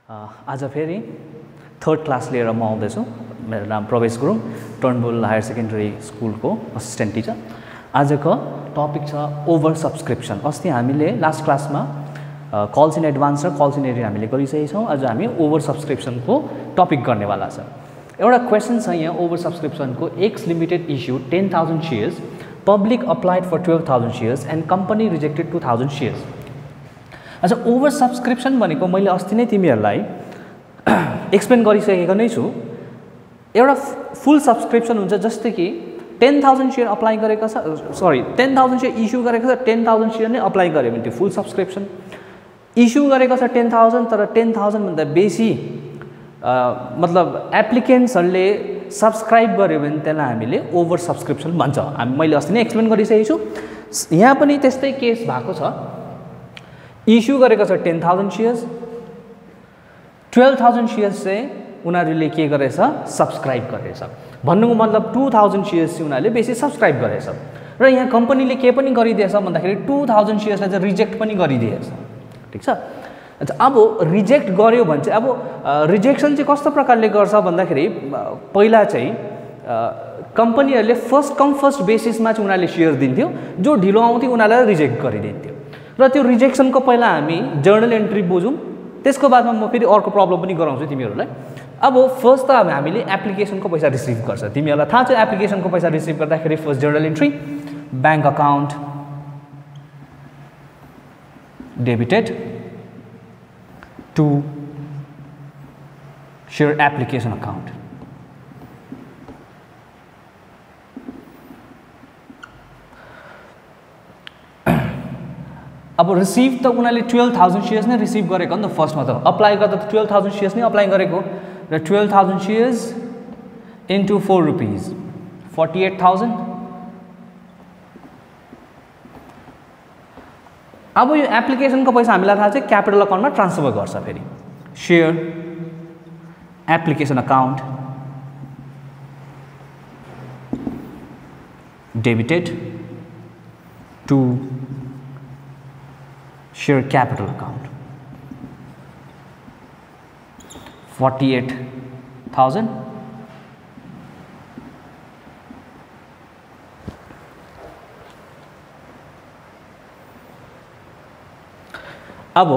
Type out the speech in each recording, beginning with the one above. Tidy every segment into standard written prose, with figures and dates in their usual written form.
आज फेरि third class लिएर म आउँदैछु। मेरो नाम Pravesh Gurung, Turnbull higher secondary स्कुलको असिस्टेन्ट टिचर। आजको टपिक छ ओभर सब्सक्रिप्सन। अस्ति हामीले लास्ट क्लासमा कल्स इन एडभान्स र कल्स इन एरिया हामीले गरिसकेका छौँ। आज हामी ओभर सब्सक्रिप्सनको टपिक गर्नेवाला छ। एउटा क्वेसन छ यहाँ, ओभर सब्सक्रिप्सनको X limited issue 10,000 shares, public applied for 12,000 shares and company rejected 2,000 shares. अच्छा, ओभर सब्सक्रिप्सन भनेको मैले अस्ति नै तिमीहरूलाई एक्सप्लेन गरिसकेको नै छु। एउटा फुल सब्सक्रिप्सन हुन्छ, जस्तै कि 10,000 शेयर अप्लाई गरेको छ, 10,000 शेयर इस्यू गरेको छ, 10,000 शेयर नै अप्लाई गर्यो भने त्यो फुल सब्सक्रिप्सन। इस्यू गरेको छ 10,000 तर 10,000 भन्दा बेसी मतलब एप्लिकेन्ट्सहरूले सब्सक्राइब गर्यो भने त्यसलाई हामीले ओभर सब्सक्रिप्सन भन्छ। मैले अस्ति नै एक्सप्लेन गरिसकेको छु। यहाँ पनि त्यस्तै केस भएको छ। इस्यू गरेको छ 10,000 शेयर्स, 12,000 शेयर्स चाहिँ उनीहरूले के गरेछ, सब्सक्राइब गरेछ। भन्नुको मतलब 2,000 शेयर्स चाहिँ उनीहरूले बेसी सब्सक्राइब गरेछ। र यहाँ कम्पनीले के पनि गरिदिएछ भन्दाखेरि 2,000 शेयर्सलाई चाहिँ रिजेक्ट पनि गरिदिएछ। ठिक छ। अच्छा, अब रिजेक्ट गर्यो भने चाहिँ अब रिजेक्सन चाहिँ कस्तो प्रकारले गर्छ भन्दाखेरि पहिला चाहिँ कम्पनीहरूले फर्स्ट कम फर्स्ट बेसिसमा चाहिँ उनीहरूले शेयर दिन्थ्यो। जो ढिलो आउँथ्यो उनीहरूलाई रिजेक्ट गरिदिन्थ्यो। र त्यो रिजेक्सनको पहिला हामी जर्नल एन्ट्री बुझौँ, त्यसको बादमा म फेरि अर्को प्रब्लम पनि गराउँछु तिमीहरूलाई। अब फर्स्ट त अब हामीले एप्लिकेसनको पैसा रिसिभ गर्छ। तिमीहरूलाई थाहा छ एप्लिकेसनको पैसा रिसिभ गर्दाखेरि first journal entry, bank account debited to share application account. अब रिसिभ त उनीहरूले 12,000 शेयर्स नै रिसिभ गरेको नि त फर्स्टमा। त अप्लाई गर्दा त 12,000 शेयर्स नै अप्लाई गरेको र 12,000 शेयर्स इन्टु 4 रुपिज 48,000। अब यो एप्लिकेसनको पैसा हामीलाई थाहा छ क्यापिटल अकाउन्टमा ट्रान्सफर गर्छ। फेरि share application account debited to share capital account 48,000। अब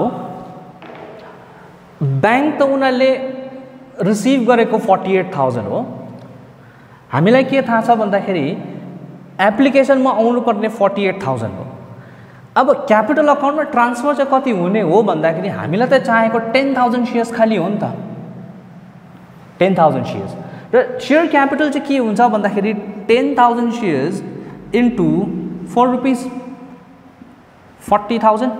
बैंक त उनीहरूले रिसिभ गरेको 48,000 हो। हामीलाई के थाहा छ भन्दाखेरि एप्लिकेसनमा आउनुपर्ने 48,000 हो। अब क्यापिटल अकाउन्टमा ट्रान्सफर चाहिँ कति हुने हो भन्दाखेरि हामीलाई त चाहेको 10,000 शेयर्स खाली हो नि त। 10,000 शेयर्स र शेयर क्यापिटल चाहिँ के हुन्छ भन्दाखेरि 10,000 शेयर्स इन्टु 4 रुपिज 40,000।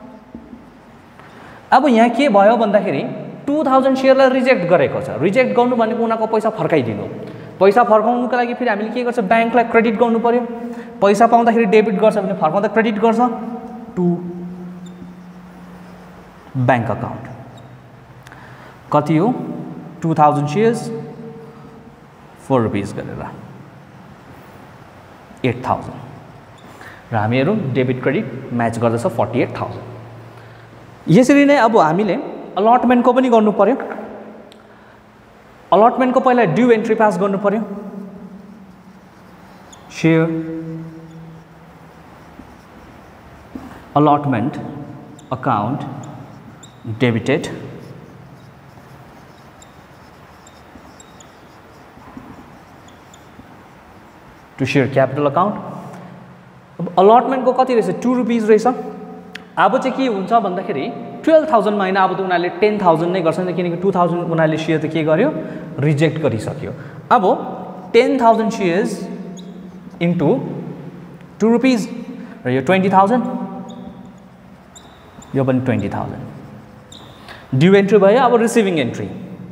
अब यहाँ के भयो भन्दाखेरि 2,000 शेयरलाई रिजेक्ट गरेको छ। रिजेक्ट गर्नु भनेको उनीहरूको पैसा फर्काइदिनु। पैसा फर्काउनुको लागि फेरि हामीले के गर्छ, ब्याङ्कलाई क्रेडिट गर्नु पर्यो। पैसा पाउँदाखेरि डेबिट गर्छ भने फर्काउँदा क्रेडिट गर्छ टु ब्याङ्क अकाउन्ट। कति हो, 2,000 शेयर्स 4 रुपिज गरेर 8,000 र हामीहरू डेबिट क्रेडिट म्याच गर्दछ 48,000। यसरी नै अब हामीले अलटमेन्टको पनि गर्नु पर्यो। अलटमेन्टको पहिला ड्यू एन्ट्री पास गर्नु पर्यो। Share allotment account debited to share capital account. अब अलॉटमेंट को कति रहेछ, 2 रुपिज रहेछ। अब चाहिँ के हुन्छ भन्दाखेरि 12,000 मा हैन, अब त उनीहरूले 10,000 नै गर्छन् किनकि 2,000 उनीहरूले शेयर त के गर्यो, रिजेक्ट गरिसक्यो। अब 10,000 शेयर्स इन्टु 2 रुपिज र यो 20,000, यो पनि 20,000। ड्यू एन्ट्री भयो। अब receiving entry,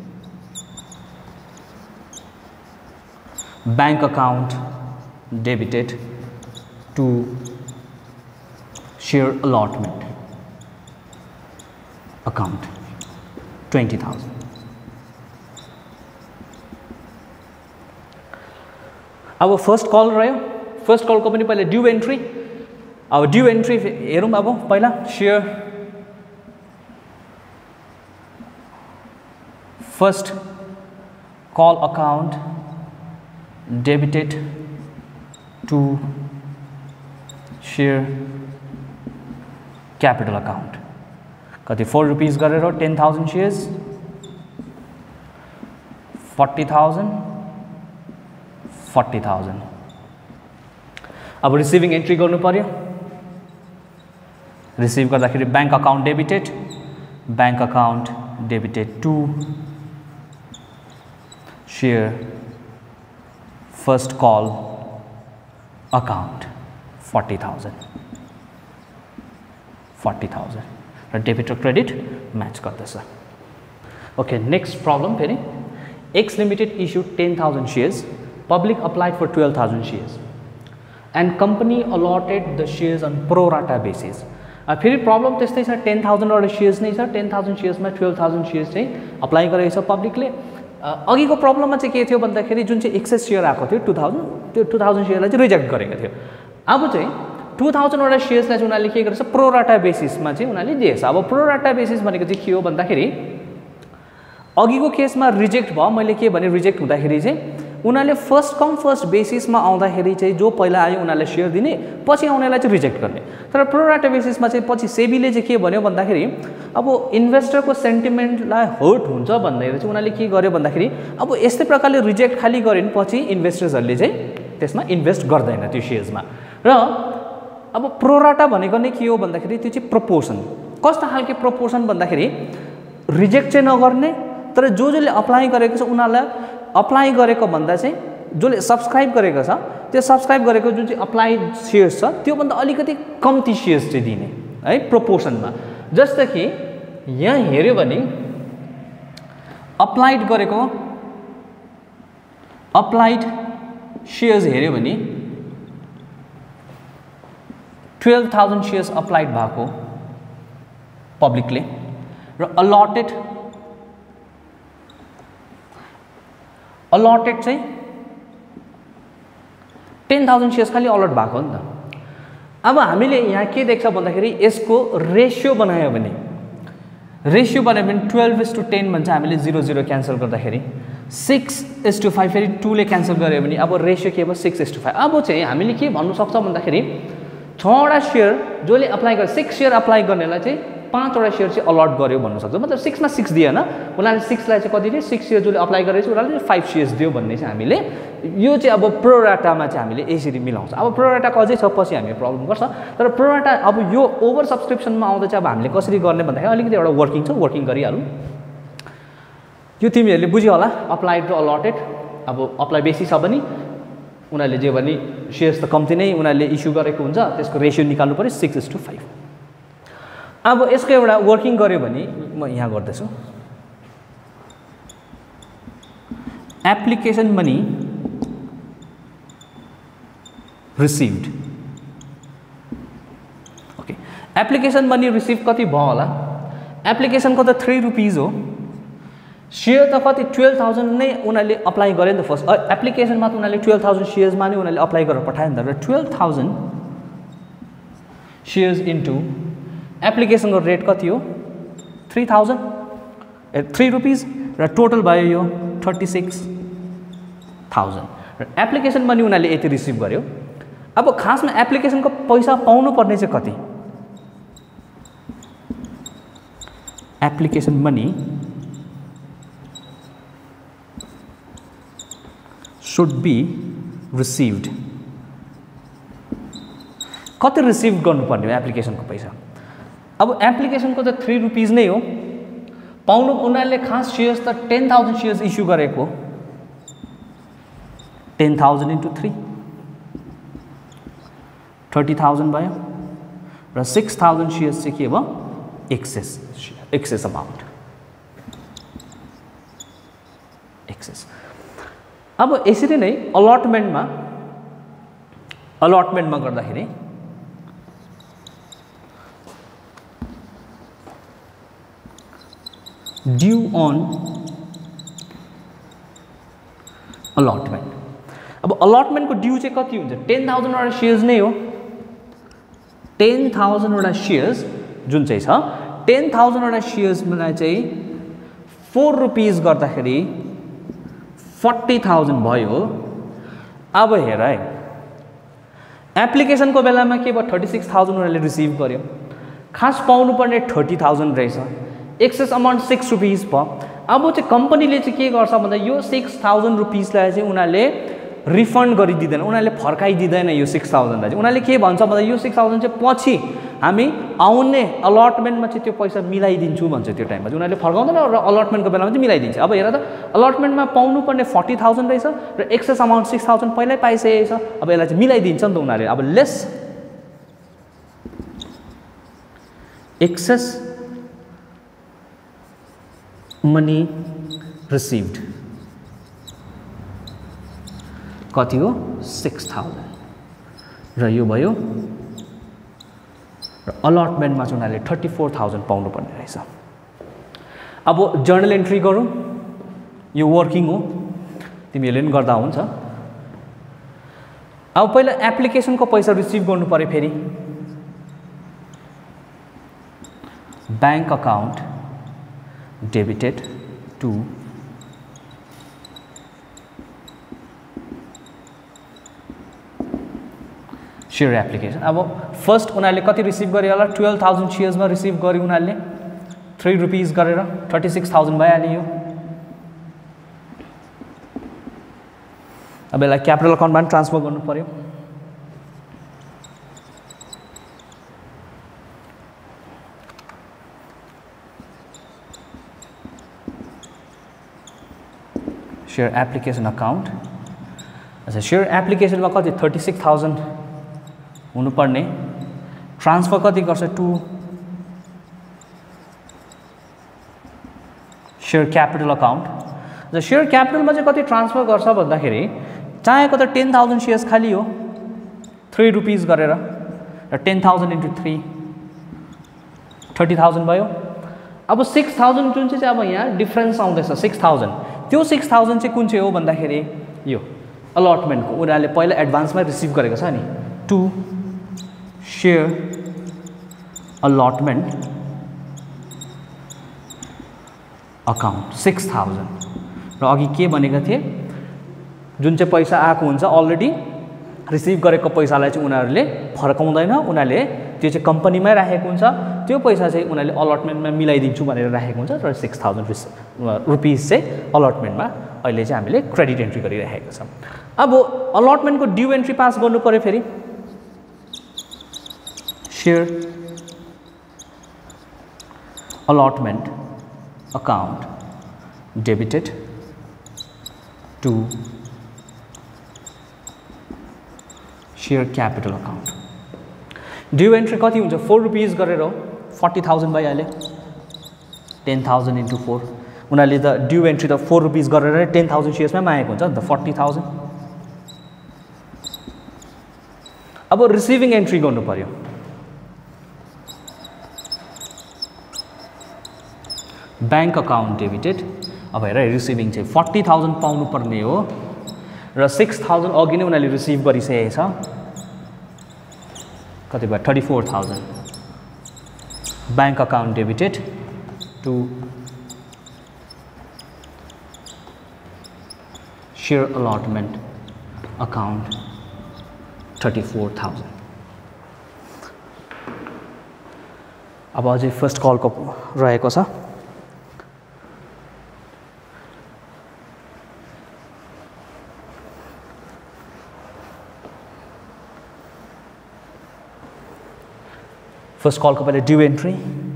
bank account debited to share allotment account 20,000। अब फर्स्ट कल रह्यो। फर्स्ट कलको पनि पहिला ड्यू एन्ट्री। अब ड्यू एन्ट्री हेरौँ। अब पहिला share first call account debited to share capital account. कति 4 रुपीस गरेर 10,000 shares 40,000 40,000. अब रिसिभिङ एन्ट्री गर्नु पर्यो. रिसिभ गर्दाखेरि bank account debited, bank account debited to share first call account 40,000 40,000 र डेबिट र क्रेडिट म्याच गर्दछ. ओके, नेक्स्ट प्रब्लम फेरि X Limited issued 10,000 shares, public applied for 12,000 shares and company allotted the shares on pro rata basis. फेरि problem त्यस्तै छ, 10,000 वटा shares नै छ, 10,000 शेयर्समा 12,000 शेयर्स चाहिँ अप्लाई गरेको छ पब्लिकले. अघिको प्रब्लममा चाहिँ के थियो भन्दाखेरि जुन चाहिँ एक्सेस शेयर आएको थियो 2000, त्यो 2000 शेयरलाई चाहिँ रिजेक्ट गरेको थियो. अब चाहिँ 2000 वटा शेयर्सलाई चाहिँ उनीहरूले के गरेछ, प्रो राटा बेसिसमा चाहिँ उनीहरूले दिएछ. अब प्रो राटा बेसिस भनेको चाहिँ के हो भन्दाखेरि अघिको केसमा रिजेक्ट भयो. मैले के भने रिजेक्ट हुँदाखेरि चाहिँ उनीहरूले फर्स्ट कम फर्स्ट बेसिसमा आउँदाखेरि चाहिँ जो पहिला आयो उनीहरूले सेयर दिने, पछि आउनेलाई चाहिँ रिजेक्ट गर्ने. तर प्रो राटा बेसिसमा चाहिँ पछि सेबीले चाहिँ के भन्यो भन्दाखेरि अब इन्भेस्टरको सेन्टिमेन्टलाई हर्ट हुन्छ भन्दाखेरि चाहिँ उनीहरूले के गर्यो भन्दाखेरि अब यस्तै प्रकारले रिजेक्ट खाली गर्यो भने पछि इन्भेस्टर्सहरूले चाहिँ त्यसमा इन्भेस्ट गर्दैन त्यो सेयर्समा. र अब प्रो राटा भनेको नै के हो भन्दाखेरि त्यो चाहिँ प्रपोर्सन. कस्तो खालको प्रपोर्सन भन्दाखेरि रिजेक्ट चाहिँ नगर्ने, तर जसले अप्लाई गरेको छ उनीहरूलाई अप्लाई गरेको भन्दा चाहिँ जसले सब्सक्राइब गरेको छ त्यो सब्सक्राइब गरेको जुन चाहिँ अप्लाइड सेयर्स छ त्योभन्दा अलिकति कम्ती सेयर्स चाहिँ दिने है प्रोपोर्सनमा. जस्तो कि यहाँ हेऱ्यो भने अप्लाइड गरेको अप्लाइड सेयर्स हेऱ्यो भने 12,000 सेयर्स अप्लाइड भएको पब्लिकले र अलॉटेड चाहिँ 10,000 सेयर्स खाली अलॉट भएको नि त. अब हामीले यहाँ के देख्छ भन्दाखेरि यसको रेशियो बनायो भने 12:10 भन्छ. हामीले 0 क्यान्सल गर्दाखेरि 6:5 फेरि 2 ले क्यान्सल गर्यो भने अब रेशियो के भयो 6:5. अब चाहिँ हामीले के भन्नु सक्छ भन्दाखेरि 6 वटा सेयर जसले अप्लाई गर्यो 6 सेयर अप्लाई गर्नेलाई चाहिँ 5 वटा सेयर चाहिँ अलॉट गर्यो भन्नु सक्छ. मतलब 6 मा 6 दिएन, उनीहरूले 6 लाई चाहिँ कति दियो, 6 सेयर जसले अप्लाई गरेछ उनीहरूले 5 सेयर्स दियो भन्ने चाहिँ हामीले यो चाहिँ अब प्रो राटामा चाहिँ हामीले यसरी मिलाउँछ. अब प्रो राटाको अझै छ, पछि हामी प्रब्लम गर्छ. तर प्रो राटा अब यो ओभर सब्सक्रिप्सनमा आउँदा चाहिँ अब हामीले कसरी गर्ने भन्दाखेरि अलिकति एउटा वर्किङ छ, वर्किङ गरिहालौँ. यो तिमीहरूले बुझ्यो होला, अप्लाइड र अलॉटेड. अब अप्लाई बेसी छ भने उनीहरूले जे भने सेयर्स त कम्ती नै उनीहरूले इस्यु गरेको हुन्छ, त्यसको रेशियो निकाल्नु पर्यो 6:5. अब यसको एउटा वर्किङ गर्यो भने म यहाँ गर्दैछु. Application money received. Okay, application money receive कति भयो होला? एप्लिकेसनको त 3 रुपीज हो, सेयर त कति 12,000 नै उनीहरूले अप्लाई गरे नि त. फर्स्ट एप्लिकेसनमा त उनीहरूले 12,000 सेयर्समा नै उनीहरूले अप्लाई गरेर पठायो नि त. र 12,000 सेयर्स इन्टु एप्लिकेसनको रेट कति हो 3 रुपीज र टोटल भयो यो 36,000 र एप्लिकेसन मनी उनीहरूले यति रिसिभ गर्यो. अब खासमा एप्लिकेसनको पैसा पाउनु पर्ने चाहिँ कति? Application money should be received. कति रिसिभ गर्नुपर्ने हो एप्लिकेसनको पैसा? अब एप्लिकेसनको त 3 रुपीज नै हो, पाउनु उनीहरूले खास सेयर्स त 10,000 सेयर्स इस्यु गरेको, 10,000 × 3 30,000 भयो र 6,000 सेयर्स चाहिँ के भयो एक्सेस अमाउन्ट एक्सेस. अब यसरी नै अलॉटमेन्टमा गर्दाखेरि ड्यू ऑन अलॉटमेंट. अब अलॉटमेंट को ड्यू चाहिँ कति हुन्छ? 10,000 वटा सेयर्स नै हो, 10,000 वटा सेयर्स जुन चाहिँ छ 10,000 वटा सेयर्समा चाहिँ 4 रुपीस गर्दाखेरि 40,000 भयो। अब हेर है, एप्लिकेसनको बेलामा के भयो, 36,000 उनीहरूले रिसिभ गर्यो। खास पाउनुपर्ने 30,000 रहेछ, एक्सेस अमाउन्ट 6 रुपीस भयो। अब चाहिँ कम्पनीले चाहिँ के गर्छ भन्दा यो 6,000 रुपीसलाई चाहिँ उनीहरूले रिफन्ड गरिदिँदैन, उनीहरूले फर्काइदिँदैन। यो 6,000 लाई चाहिँ उनीहरूले के भन्छ भन्दा यो 6,000 चाहिँ पछि हामी आउने अलटमेन्टमा चाहिँ त्यो पैसा मिलाइदिन्छु भन्छ। त्यो टाइममा चाहिँ उनीहरूले फर्काउँदैन र अलटमेन्टको बेलामा चाहिँ मिलाइदिन्छ। अब हेर त, अलटमेन्टमा पाउनुपर्ने 40,000 रहेछ र एक्सेस अमाउन्ट 6,000 पहिल्यै पाइसकेको छ। अब यसलाई चाहिँ मिलाइदिन्छ नि त उनीहरूले। अब लेस एक्सेस मनी रिसिभ्ड कति हो, 6,000 र यो भयो। र अलटमेन्टमा चाहिँ उनीहरूले 34,000 पाउनुपर्ने रहेछ। अब जर्नल एन्ट्री गरौँ, यो वर्किङ हो, तिमीहरूले पनि गर्दा हुन्छ। अब पहिला एप्लिकेसनको पैसा रिसिभ गर्नु पर्यो। फेरि bank account debited to share application. अब फर्स्ट उनीहरूले कति रिसिभ गर्यो होला, 12,000 सेयर्समा रिसिभ गर्यो उनीहरूले 3 रुपीस गरेर 36,000 भइहाल्यो यो। अब यसलाई क्यापिटल अकाउन्टमा ट्रान्सफर गर्नु पर्यो। Share application account. अच्छा, सेयर एप्लिकेसनमा कति 36,000 हुनुपर्ने, ट्रान्सफर कति गर्छ टु सेयर क्यापिटल अकाउन्ट। र सेयर क्यापिटलमा चाहिँ कति ट्रान्सफर गर्छ भन्दाखेरि चाहेको त 10,000 सेयर्स खालि हो, 3 रुपीस गरेर र 10,000 × 3 30,000 भयो। अब 6,000 जुन चाहिँ अब यहाँ डिफ्रेन्स आउँदैछ 6,000, त्यो 6,000 चाहिँ कुन चाहिँ हो भन्दाखेरि यो अलटमेन्टको उनीहरूले पहिला एडभान्समा रिसिभ गरेको छ नि, टु सेयर अलटमेन्ट अकाउन्ट 6,000। र अघि के भनेको थिए, जुन चाहिँ पैसा आएको हुन्छ अलरेडी रिसिभ गरेको पैसालाई चाहिँ उनीहरूले फर्काउँदैन, उनीहरूले त्यो चाहिँ कम्पनीमै राखेको हुन्छ। त्यो पैसा चाहिँ उनीहरूले अलटमेन्टमा मिलाइदिन्छु भनेर राखेको हुन्छ। र 6,000 रुपीस चाहिँ अलटमेन्टमा अहिले चाहिँ हामीले क्रेडिट एन्ट्री गरिरहेको छ। अब अलटमेन्टको ड्यू एन्ट्री पास गर्नु पर्यो। फेरि share allotment account debited to share capital account. Due entry कति हुन्छ, 4 रुपीस गरेर 40,000 भइहाल्यो। 10,000 × 4 उनीहरूले त ड्यू एन्ट्री त 4 रुपीस गरेर 10,000 सेयर्समा मागेको हुन्छ नि त, 40,000। अब रिसिभिङ एन्ट्री गर्नु पर्यो। Bank account debited. अब हेर, रिसिभिङ चाहिँ 40,000 पाउनु पर्ने हो र 6,000 अघि नै उनीहरूले रिसिभ गरिसकेको छ। कति भयो, 34,000। Bank account debited to share allotment account 34,000। अब अझै फर्स्ट कलको रहेको छ। फर्स्ट कलको पहिले due entry.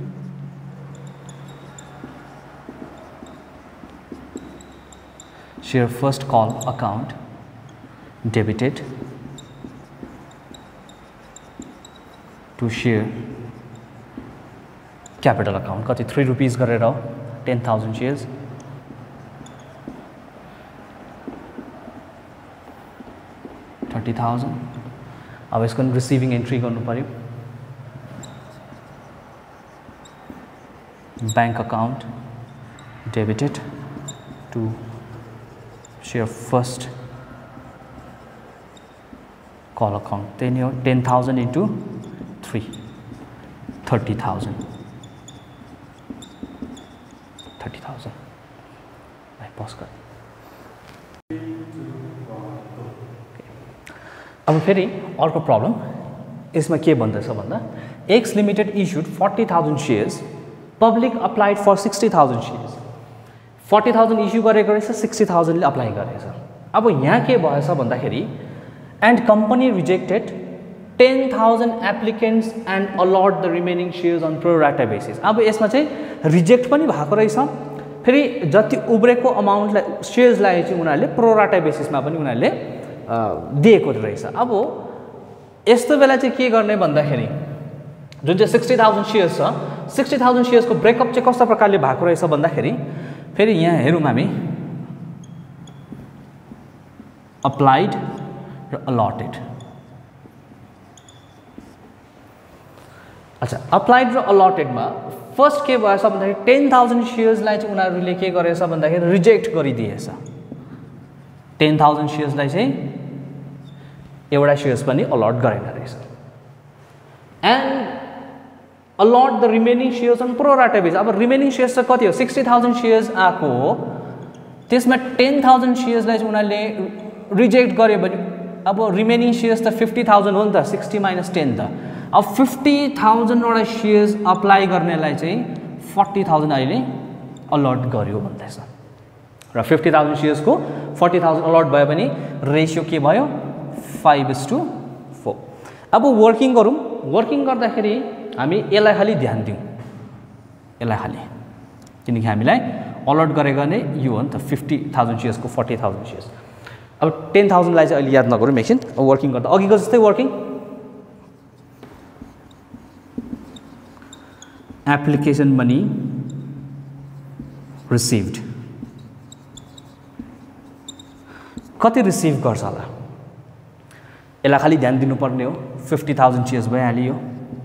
Share first call account debited to share capital account. कति 3 रुपीस गरेर 10,000 सेयर्स। $30,000। अब यसको रिसिभिङ एन्ट्री गर्नु पर्यो। Bank account debited to share first call account, त्यही नै हो। 10,000 × 3 30,000। पज गर्नु। अब फेरि अर्को प्रब्लम यसमा के भन्दैछ भन्दा X limited issued 40,000 shares, public applied for 60,000 shares. 40,000 issue गरेको रहेछ, 60,000ले अप्लाई गरेछ। अब यहाँ के भएछ भन्दाखेरि and company rejected 10,000 applicants and allot the remaining shares on pro rata basis. अब यसमा चाहिँ रिजेक्ट पनि भएको रहेछ, फेरि जति उब्रेको अमाउन्टलाई सेयर्सलाई चाहिँ उनीहरूले प्रो राटा बेसिसमा पनि उनीहरूले दिएको रहेछ। अब यस्तो बेला चाहिँ के गर्ने भन्दाखेरि जुन चाहिँ 60,000 सेयर्स छ, 60,000 सेयर्सको ब्रेकअप चाहिँ कस्तो प्रकारले भएको रहेछ भन्दाखेरि फेरि यहाँ हेरौँ हामी अप्लाइड र अलटेड। अच्छा, अप्लाइड र अलटेडमा फर्स्ट के भएछ भन्दाखेरि 10,000 सेयर्सलाई चाहिँ उनीहरूले के गरेछ भन्दाखेरि रिजेक्ट गरिदिएछ। 10,000 सेयर्सलाई चाहिँ एउटा सेयर्स पनि अलट गरेन रहेछ। And allot the remaining shares on pro rata basis. अब रिमेनिङ सेयर्स चाहिँ कति हो? 60,000 सेयर्स आएको हो, त्यसमा 10,000 सेयर्सलाई चाहिँ उनीहरूले रिजेक्ट गर्यो भने अब रिमेनिङ सेयर्स त 50,000 हो नि त, 60 माइनस 10 त। अब 50,000 वटा सेयर्स अप्लाई गर्नेलाई चाहिँ 40,000 अहिले अलट गर्यो भन्दैछ र 50,000 सेयर्सको 40,000 अलट भयो भने रेसियो के भयो? 5:4। अब वर्किङ गरौँ। वर्किङ गर्दाखेरि हामी यसलाई खालि ध्यान दिउँ, यसलाई खालि, किनकि हामीलाई अलट गरेको नै यो हो नि त 50,000 सेयर्सको 40,000 सेयर्स। अब 10,000लाई चाहिँ अहिले याद नगरौँ एकछिन। अब वर्किङ गर्दा अघिको जस्तै वर्किङ एप्लिकेसन मनी रिसिभ्ड कति रिसिभ गर्छ होला यसलाई खालि ध्यान दिनुपर्ने हो। 50,000 सेयर्स भइहाल्यो,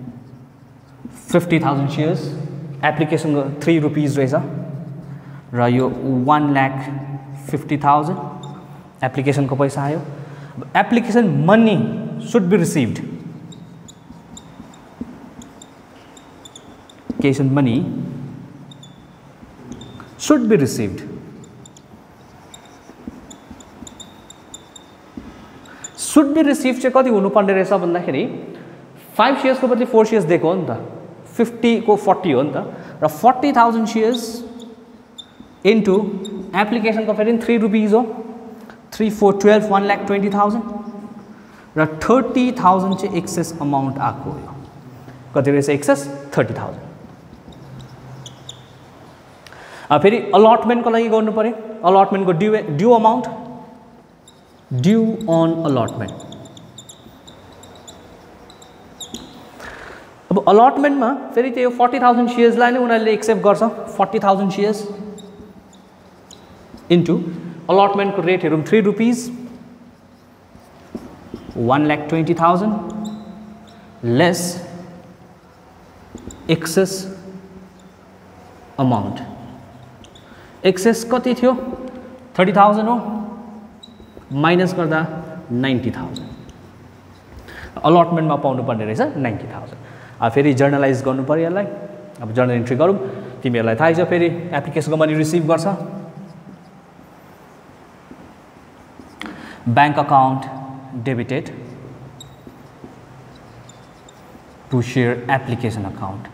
50,000 सेयर्स एप्लिकेसनको 3 रुपिस रहेछ र यो 1,50,000 एप्लिकेसनको पैसा आयो। Application money should be received, application money should be received. Should be receive चाहिँ कति हुनुपर्ने रहेछ भन्दाखेरि 5 सेयर्सको बदली 4 सेयर्स दिएको हो नि त, 50 को 40 हो नि त, र 40,000 सेयर्स इन्टु एप्लिकेसनको फेरि 3 रुपिस हो, 3 4 12 1,20,000 र 30,000 चाहिँ एक्सेस अमाउन्ट आएको हो। कति रहेछ एक्सेस? 30,000। फेरि अलटमेन्टको लागि गर्नु पर्यो। अलटमेन्टको due amount, due on allotment. अब अलटमेन्टमा फेरि त्यो 40,000 सेयर्सलाई नै उनीहरूले एक्सेप्ट गर्छ। 40,000 सेयर्स इन्टु अलटमेन्टको रेट हेरौँ 3 rupees, 1,20,000 less excess amount. Excess कति थियो? 30,000 हो, माइनस गर्दा 90,000। अलटमेन्टमा पाउनु पर्ने रहेछ 90,000। अब फेरि जर्नलाइज गर्नु पर्यो यसलाई। अब जर्नल इन्ट्री गरौँ। तिमीहरूलाई थाहै छ फेरि एप्लिकेसनको मनी रिसिभ गर्छ। Bank account debited to share application account.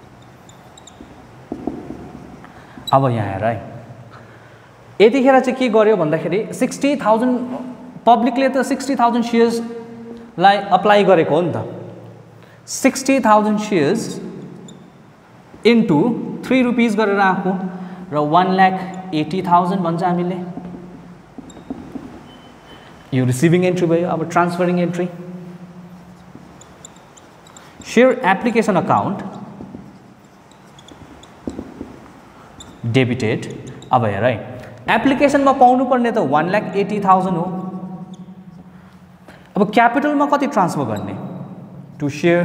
अब यहाँ हेर है, यतिखेर चाहिँ के गर्यो भन्दाखेरि 60,000 पब्लिकले त 60,000 सेयर्सलाई अप्लाई गरेको हो नि त। 60,000 सेयर्स इन्टु 3 रुपिस गरेर आएको र 1,80,000 भन्छ हामीले। यो रिसिभिङ एन्ट्री भयो। अब transferring entry, share application account debited. अब हेर है, एप्लिकेसनमा पाउनु पर्ने त 1,80,000 हो। अब क्यापिटलमा कति ट्रान्सफर गर्ने? To share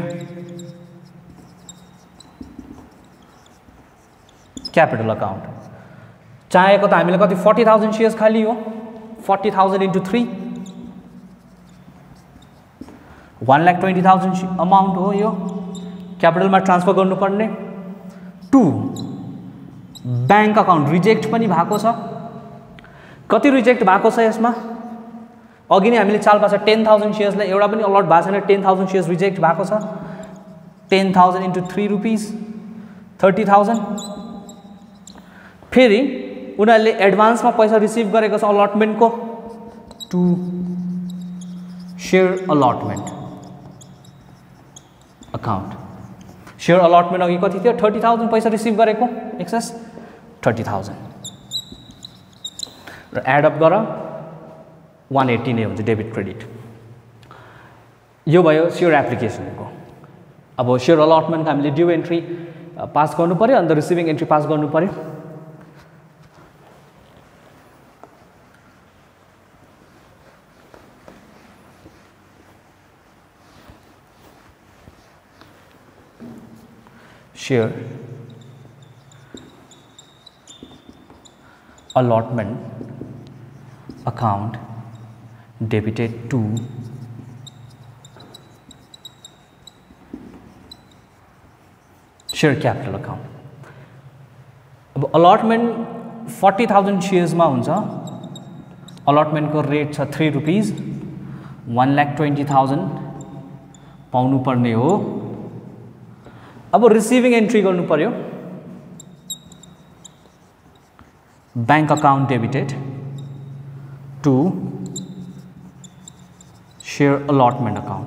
capital account. चाहेको त हामीले कति 40,000 सेयर्स खाली हो, 40,000 इन्टु 3 1,20,000 अमाउन्ट हो। यो क्यापिटलमा ट्रान्सफर गर्नुपर्ने। 2 बैंक अकाउन्ट रिजेक्ट पनि भएको छ, कति रिजेक्ट भएको छ यसमा अघि नै हामीले चाल पाछ 10,000 शेयर्सलाई एउटा पनि अलट भएको छैन 10,000 शेयर्स रिजेक्ट भएको छ 10,000 into 3 rupees 30,000 फेरि उनीहरूले एडभान्समा पैसा रिसिभ गरेको छ अलटमेन्टको to share allotment account share allotment अघि कति थियो 30,000 पैसा रिसिभ गरेको एक्सेस 30,000 र एड अप गर 180 नै हुन्छ डेबिट क्रेडिट यो भयो शेयर एप्लिकेसनको अब शेयर अलटमेन्टको हामीले ड्यू एन्ट्री पास गर्नु पर्यो अन्त रिसिभिङ एन्ट्री पास गर्नु पर्यो share allotment account debited to share capital account अब allotment 40,000 shares मा हुन्छ allotment को रेट छ 3 rupees 1,20,000 पाउनु पर्ने हो अब रिसिभिङ एन्ट्री गर्नु पर्यो bank account debited to share allotment account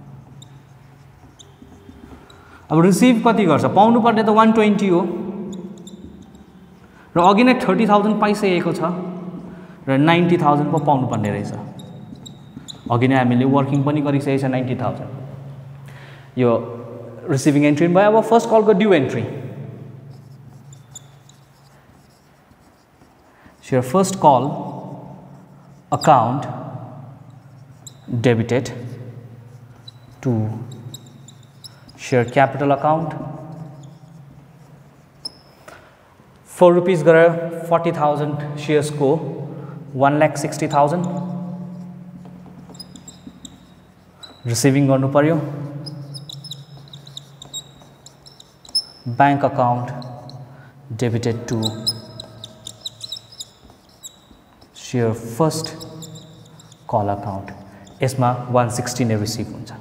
अब रिसिभ कति गर्छ पाउनु पर्ने त 120 हो र अघि नै 30,000 पाइसकेको छ र 90,000 पो पाउनु पर्ने रहेछ अघि नै हामीले वर्किङ पनि गरिसकेको छ 90,000 यो रिसिभिङ एन्ट्री भयो अब फर्स्ट कलको due entry share first call account debited to share capital account 4 rupees गरेर 40,000 शेयर्सको 1,60,000 रिसिभिङ गर्नु पर्यो bank account debited to share first call account यसमा 160 नै रिसिभ हुन्छ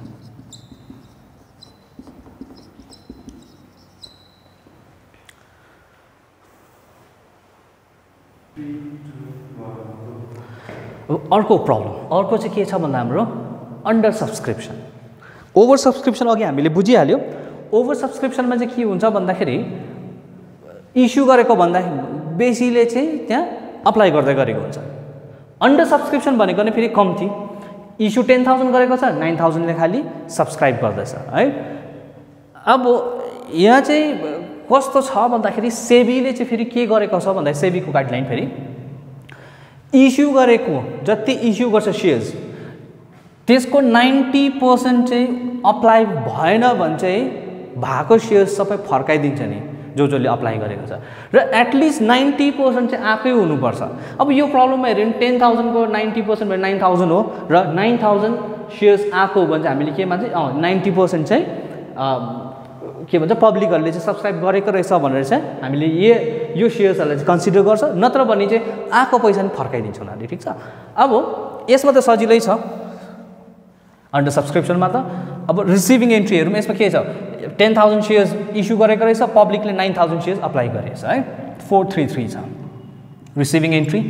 अर्को प्रब्लम अर्को चाहिँ के छ भन्दा हाम्रो अन्डर सब्सक्रिप्सन ओभर सब्सक्रिप्सन अघि हामीले बुझिहाल्यो ओभर सब्सक्रिप्सनमा चाहिँ के हुन्छ भन्दाखेरि इस्यु गरेको भन्दा बेसीले चाहिँ त्यहाँ अप्लाई गर्दै गरेको हुन्छ अन्डर सब्सक्रिप्सन भनेको नै फेरि कम्ती इस्यु 10,000 गरेको छ 9,000 ले खाली सब्स्क्राइब गर्दैछ है अब यहाँ चाहिँ कस्तो छ भन्दाखेरि सेबीले चाहिँ फेरि के गरेको छ भन्दा सेबीको गाइडलाइन फेरि इस्यु गरेको जति इस्यु गर्छ शेयर्स त्यसको 90% चाहिँ अप्लाई भएन भने चाहिँ भएको शेयर्स सबै फर्काइदिन्छ नि जसले अप्लाई गरेको छ र एटलिस्ट 90% चाहिँ आफै हुनुपर्छ अब यो प्रब्लममा हेर्यो भने 10,000 को 90% भने 9,000 हो र 9,000 शेयर्स आको भने हामीले के भन्छ 90% चाहिँ के भन्छ पब्लिकहरुले चाहिँ सब्स्क्राइब गरेको रहेछ भनेर चाहिँ हामीले यो शेयर्सहरुलाई चाहिँ कन्सिडर गर्छ नत्र भने चाहिँ आको पैसा नि फर्काइदिन्छ उनीहरुले ठीक छ अब यसमा त सजिलै छ अन्डर सब्सक्रिप्सनमा त अब रिसिभिङ एन्ट्रीहरुमा यसमा के छ 10,000 शेयर्स इस्यु गरेको रहेछ पब्लिकले 9,000 शेयर्स अप्लाई गरेछ है 433 छ receiving entry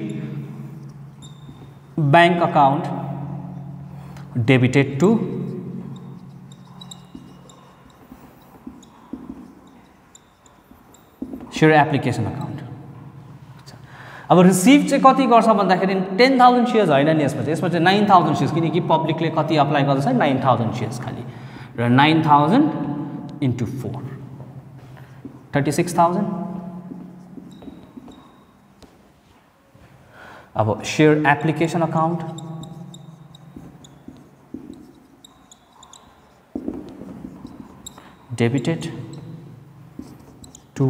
bank account debited to share application account अब रिसिभ चाहिँ कति गर्छ भन्दाखेरि 10,000 शेयर्स हैन नि यसमा चाहिँ 9,000 शेयर्स किनकि पब्लिकले कति अप्लाई गर्दैछ 9,000 शेयर्स खाली र 9,000 into 4 36,000 अब share application account debited to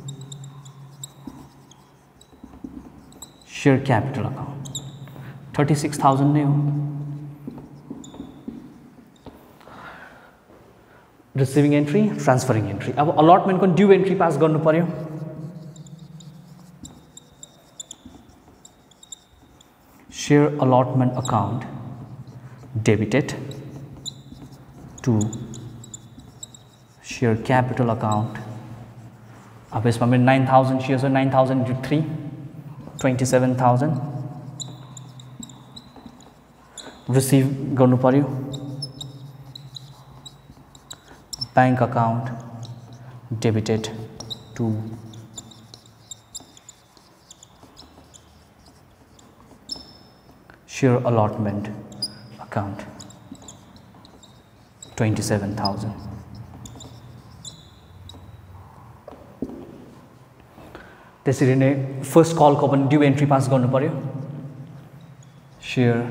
share capital account 36,000 नै हो रिसिभिङ एन्ट्री ट्रान्सफरिङ एन्ट्री अब अलटमेन्टको ड्यू एन्ट्री पास गर्नु पर्यो share allotment account debited to share capital account. अब यसमा मेरो 9000 shares हो 9000 into 3 27000 receive गर्नु पर्यो. Bank account debited to share allotment account 27000. त्यसरी नै फर्स्ट कलको पनि ड्यू एन्ट्री पास गर्नु पर्यो. Share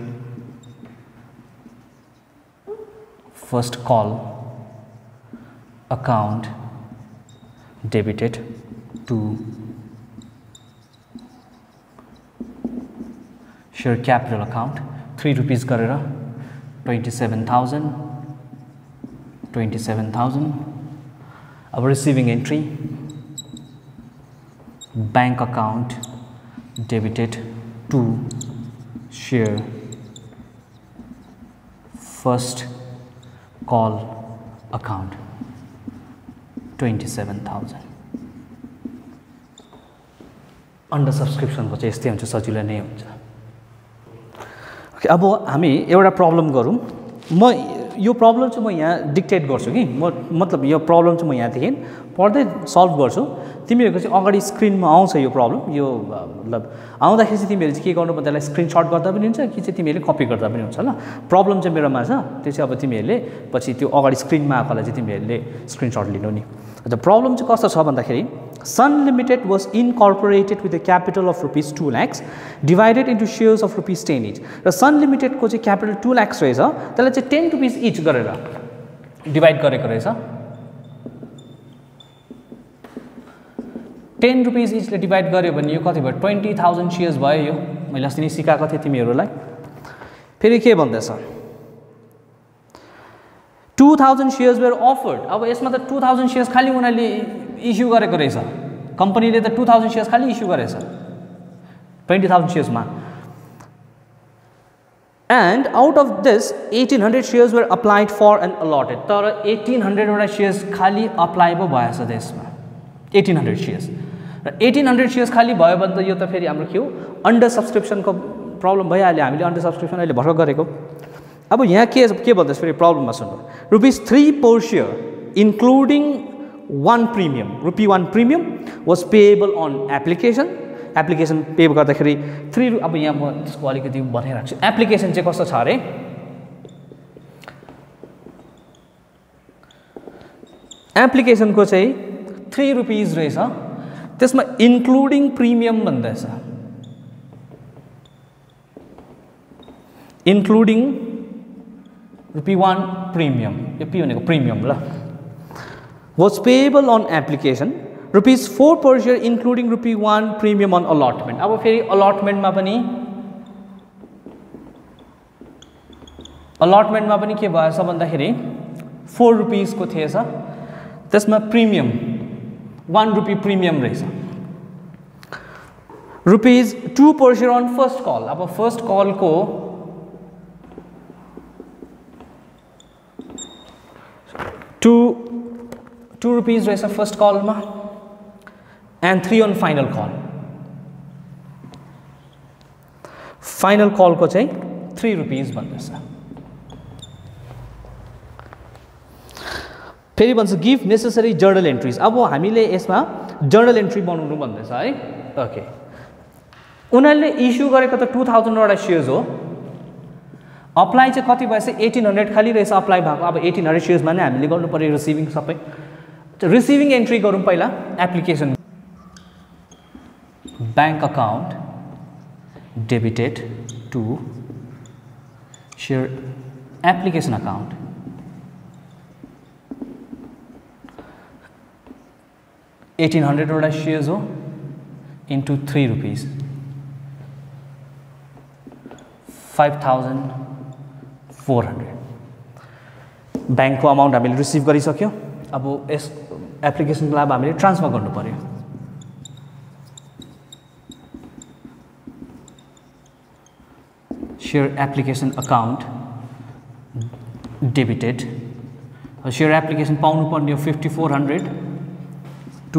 first call account debited to share capital account 3 rupees गरेर 27000. अब receiving entry bank account debited to share first call account 27000. Under सब्सक्रिप्सनको चाहिँ यस्तै हुन्छ, सजिलो नै हुन्छ. ओके, अब हामी एउटा प्रब्लम गरौँ. म यो प्रब्लम चाहिँ म यहाँ डिक्टेट गर्छु कि मतलब यो प्रब्लम चाहिँ म यहाँदेखि पढ्दै सल्भ गर्छु. तिमीहरूको चाहिँ अगाडि स्क्रिनमा आउँछ यो प्रब्लम. यो मतलब आउँदाखेरि चाहिँ तिमीहरूले चाहिँ के गर्नु पर्छ, त्यसलाई स्क्रिनसट गर्दा पनि हुन्छ कि चाहिँ तिमीहरूले कपी गर्दा पनि हुन्छ. ल, प्रब्लम चाहिँ मेरोमा छ, त्यो चाहिँ अब तिमीहरूले पछि त्यो अगाडि स्क्रिनमा आएकोलाई चाहिँ तिमीहरूले स्क्रिनसट लिनु नि. द प्रब्लम चाहिँ कस्तो छ भन्दाखेरि Sun Limited was incorporated with a capital of rupees 2 lakhs divided into shares of rupees 10 each. र Sun Limited को चाहिँ capital 2 lakhs रहेछ, त्यसलाई चाहिँ 10 rupees each गरेर डिवाइड गरेको रहेछ. 10 rupees each ले डिवाइड गर्यो भने यो कति भयो, 20000 शेयर्स भयो. यो मैले अस्ति नै सिकाएको थिएँ तिमीहरूलाई. फेरि के भन्दैछ, 2000 shares were offered. अब यसमा त 2000 shares खाली उनीहरूले इस्यु गरेको रहेछ. कम्पनीले त 2000 shares खाली इस्यु गरेछ 20000 shares मा. And out of this 1800 shares were applied for and allotted. तर 1800 वटा shares खाली अप्लाई पो भएछ त्यसमा. 1800 shares र 1800 shares खाली भयो भने त यो त फेरि हाम्रो के हो, अन्डर सब्सक्रिप्सनको प्रब्लम भइहाल्यो. हामीले अन्डर सब्सक्रिप्सन अहिले भर्खर गरेको. अब यहाँ के भन्दैछ फेरि प्रब्लममा सुन्नु. ₹3 per share including 1 premium, ₹1 premium was payable on application. Application pay गर्दाखेरि 3. अब यहाँ म त्यसको अलिकति बनाइराख्छु. एप्लिकेसन चाहिँ कस्तो छ अरे, एप्लिकेसनको चाहिँ 3 रुपिस रहेछ. त्यसमा इन्क्लुडिङ प्रिमियम भन्दैछ. इन्क्लुडिङ ₹1 प्रिमियम, यो पी भनेको प्रिमियम ल. was payable on application, ₹4 per share including ₹1 premium on allotment. अब फेरि allotmentमा पनि के भएछ भन्दाखेरि 4 रुपिस को थिएछ. त्यसमा प्रिमियम ₹1 प्रिमियम रहेछ. ₹2 per share on first call. अब फर्स्ट कल को two rupees रहेछ फर्स्ट कलमा, and 3 on final call. Final call को चाहिँ 3 रुपिस भन्दैछ. फेरि भन्छ गिभ नेसेसरी जर्नल एन्ट्रिज. अब हामीले यसमा जर्नल एन्ट्री बनाउनु भन्दैछ है. ओके, उनीहरूले इस्यु गरेको त 2000 वटा शेयर्स हो. अप्लाई चाहिँ कति भएछ, 1800 खाली रहेछ अप्लाई भएको. अब 1800 शेयर्समा नै हामीले गर्नु पर्यो रिसिभिङ सबै. रिसिभिङ एन्ट्री गरौँ पहिला. Application bank account debited to share application account. $1800 वटा शेयर्स हो इन्टु 3 रुपिस 5400. ब्याङ्कको अमाउन्ट हामीले रिसिभ गरिसक्यौँ. अब यस एप्लिकेसनको लागि हामीले ट्रान्सफर गर्नु पर्यो. share application account debited. Share application पाउनु पर्ने हो 5400 to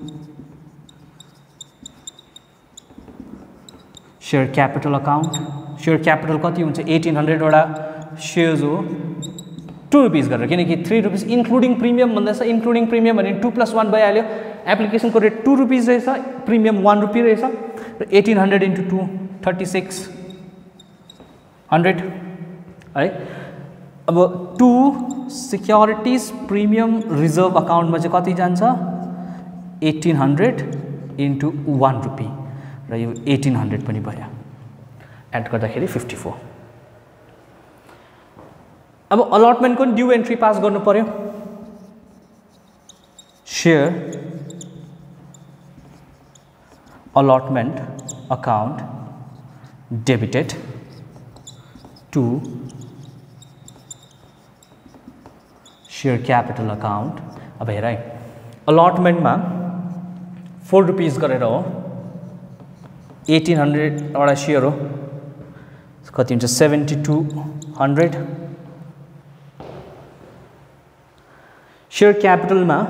share capital account. Share capital कति हुन्छ 1800 वटा shares हो 2 rupees गरेर, किनकि 3 rupees including premium भन्दैछ. including premium भने 2 + 1 भइहाल्यो. एप्लिकेसन को रेट 2 rupees रहेछ, प्रिमियम 1 रुपैयाँ रहेछ र 1800 into 2 3600 है. अब 2 सिक्योरिटीज प्रिमियम रिजर्भ अकाउन्टमा चाहिँ कति जान्छ 1800 into 1 रुपैयाँ र यो 1800 पनि भयो, एड गर्दाखेरि 54. अब अलटमेन्ट को ड्यू एन्ट्री पास गर्नु पर्यो. Share allotment account debited to share capital account. अब हेर है allotment मा 4 rupees गरेर हो 1800 वटा शेयर हो कति हुन्छ 7200. शेयर क्यापिटल मा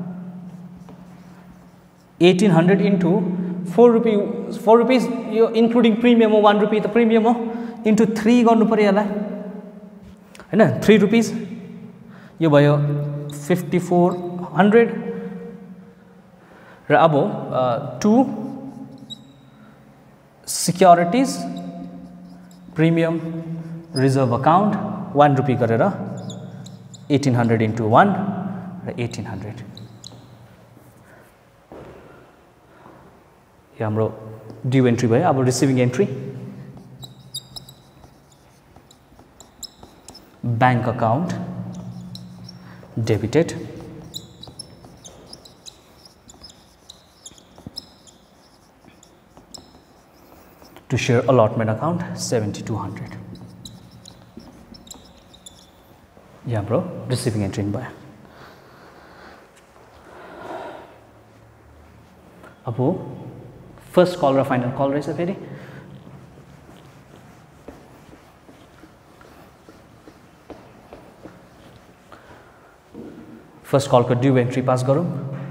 1800 into 4 rupees यो इन्क्लुडिङ प्रिमियम हो 1 रुपैयाँ त प्रिमियम हो इन्टु 3 गर्नु पर्यो यसलाई हैन. 3 rupees यो भयो 5400 र अब 2 सिक्योरिटीज प्रिमियम रिजर्भ अकाउन्ट 1 रुपैयाँ गरेर 1800 into 1 र 1800. यो हाम्रो ड्यू एन्ट्री भयो. अब receiving entry bank account debited to share allotment account 7200. यो हाम्रो रिसिभिङ एन्ट्री भयो. अब फर्स्ट कल र फाइनल कल रहेछ. फेरि फर्स्ट कल को ड्यू एन्ट्री पास गरौँ.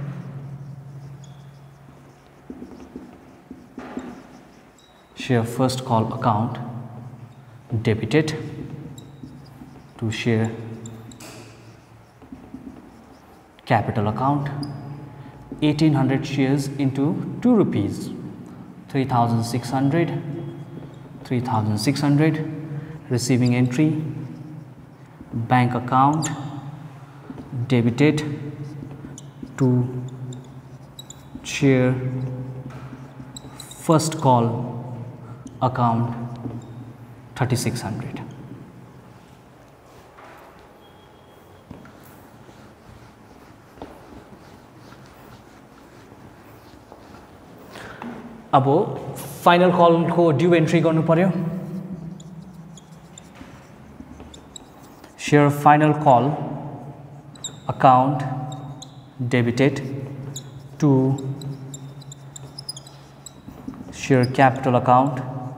Share first call account debited to share capital account 1800 shares into 2 rupees 3600 receiving entry bank account debited to share first call account 3600. अब final call को due entry गर्नु पर्यो. Share final call account debited to share capital account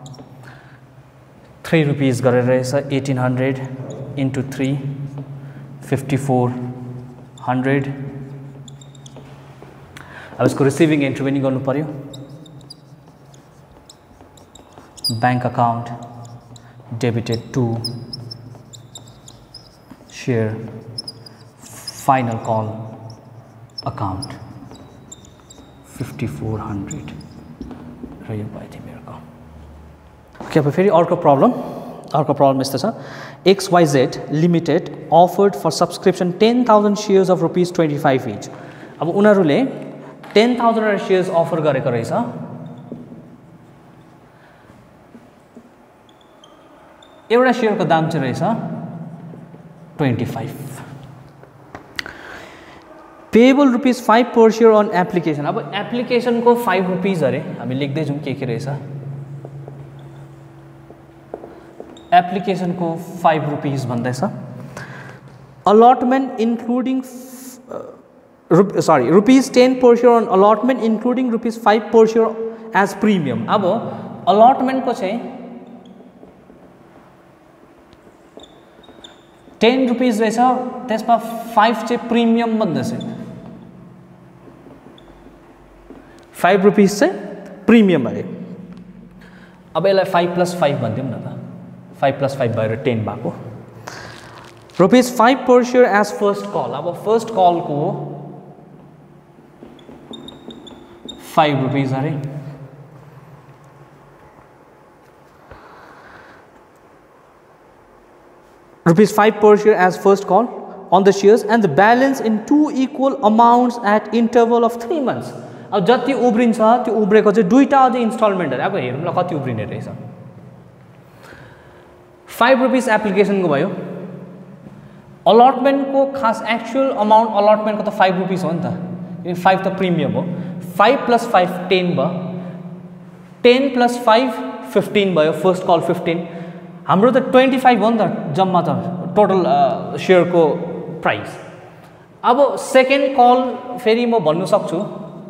3 rupees गरेर रहेछ 1800 into 3 5400. अब यसको receiving entry पनि गर्नु पर्यो. Bank account debited to share final call account 5400 र यो भयो तिमीहरुको. ओके, अब फेरि अर्को प्रब्लम यस्तो छ. XYZ Limited offered for subscription 10,000 shares of ₹25 each. अब उनीहरुले 10,000 shares अफर गरेको रहेछ. एउटा शेयरको दाम चाहिँ रहेछ 25. Payable ₹5 per share on application. अब एप्लिकेशन को 5 रुपीस अरे हामी लेख्दै जाउँ के रहेछ. एप्लिकेशन को 5 रुपीस भन्दैछ. Allotment including ₹10 per share on allotment including ₹5 per share as premium. अब अलॉटमेंट को चाहिँ 10 रुपीस रहेछ त्यसमा 5 चाहिँ प्रिमियम बन्दैछ 5 रुपीस चाहिँ प्रिमियम अरे अब यसलाई 5 + 5 भनिदिउँ न त 5 + 5 भएर 10 भएको ₹5 per share as first call अब फर्स्ट कल को 5 रुपीस अरे ₹5 per share as first call on the shares and the balance in 2 equal amounts at interval of 3 months अब जति उब्रिन्छ त्यो उब्रेको चाहिँ दुईटा अझै इन्स्टलमेन्टहरु अब हेरौँ ल कति उब्रिने रहेछ 5 रुपीस एप्लिकेसन को भयो अलॉटमेंट को खास एक्चुअल अमाउंट अलॉटमेंट को तो 5 रुपीस हो नि त 5 तो प्रीमियम हो 5 + 5 10 भयो 10 + 5 15 भयो फर्स्ट कल 15 हाम्रो त 25 हो नि त जम्मा त टोटल शेयर को प्राइस अब सेकेन्ड कल फेरि म भन्नु सक्छु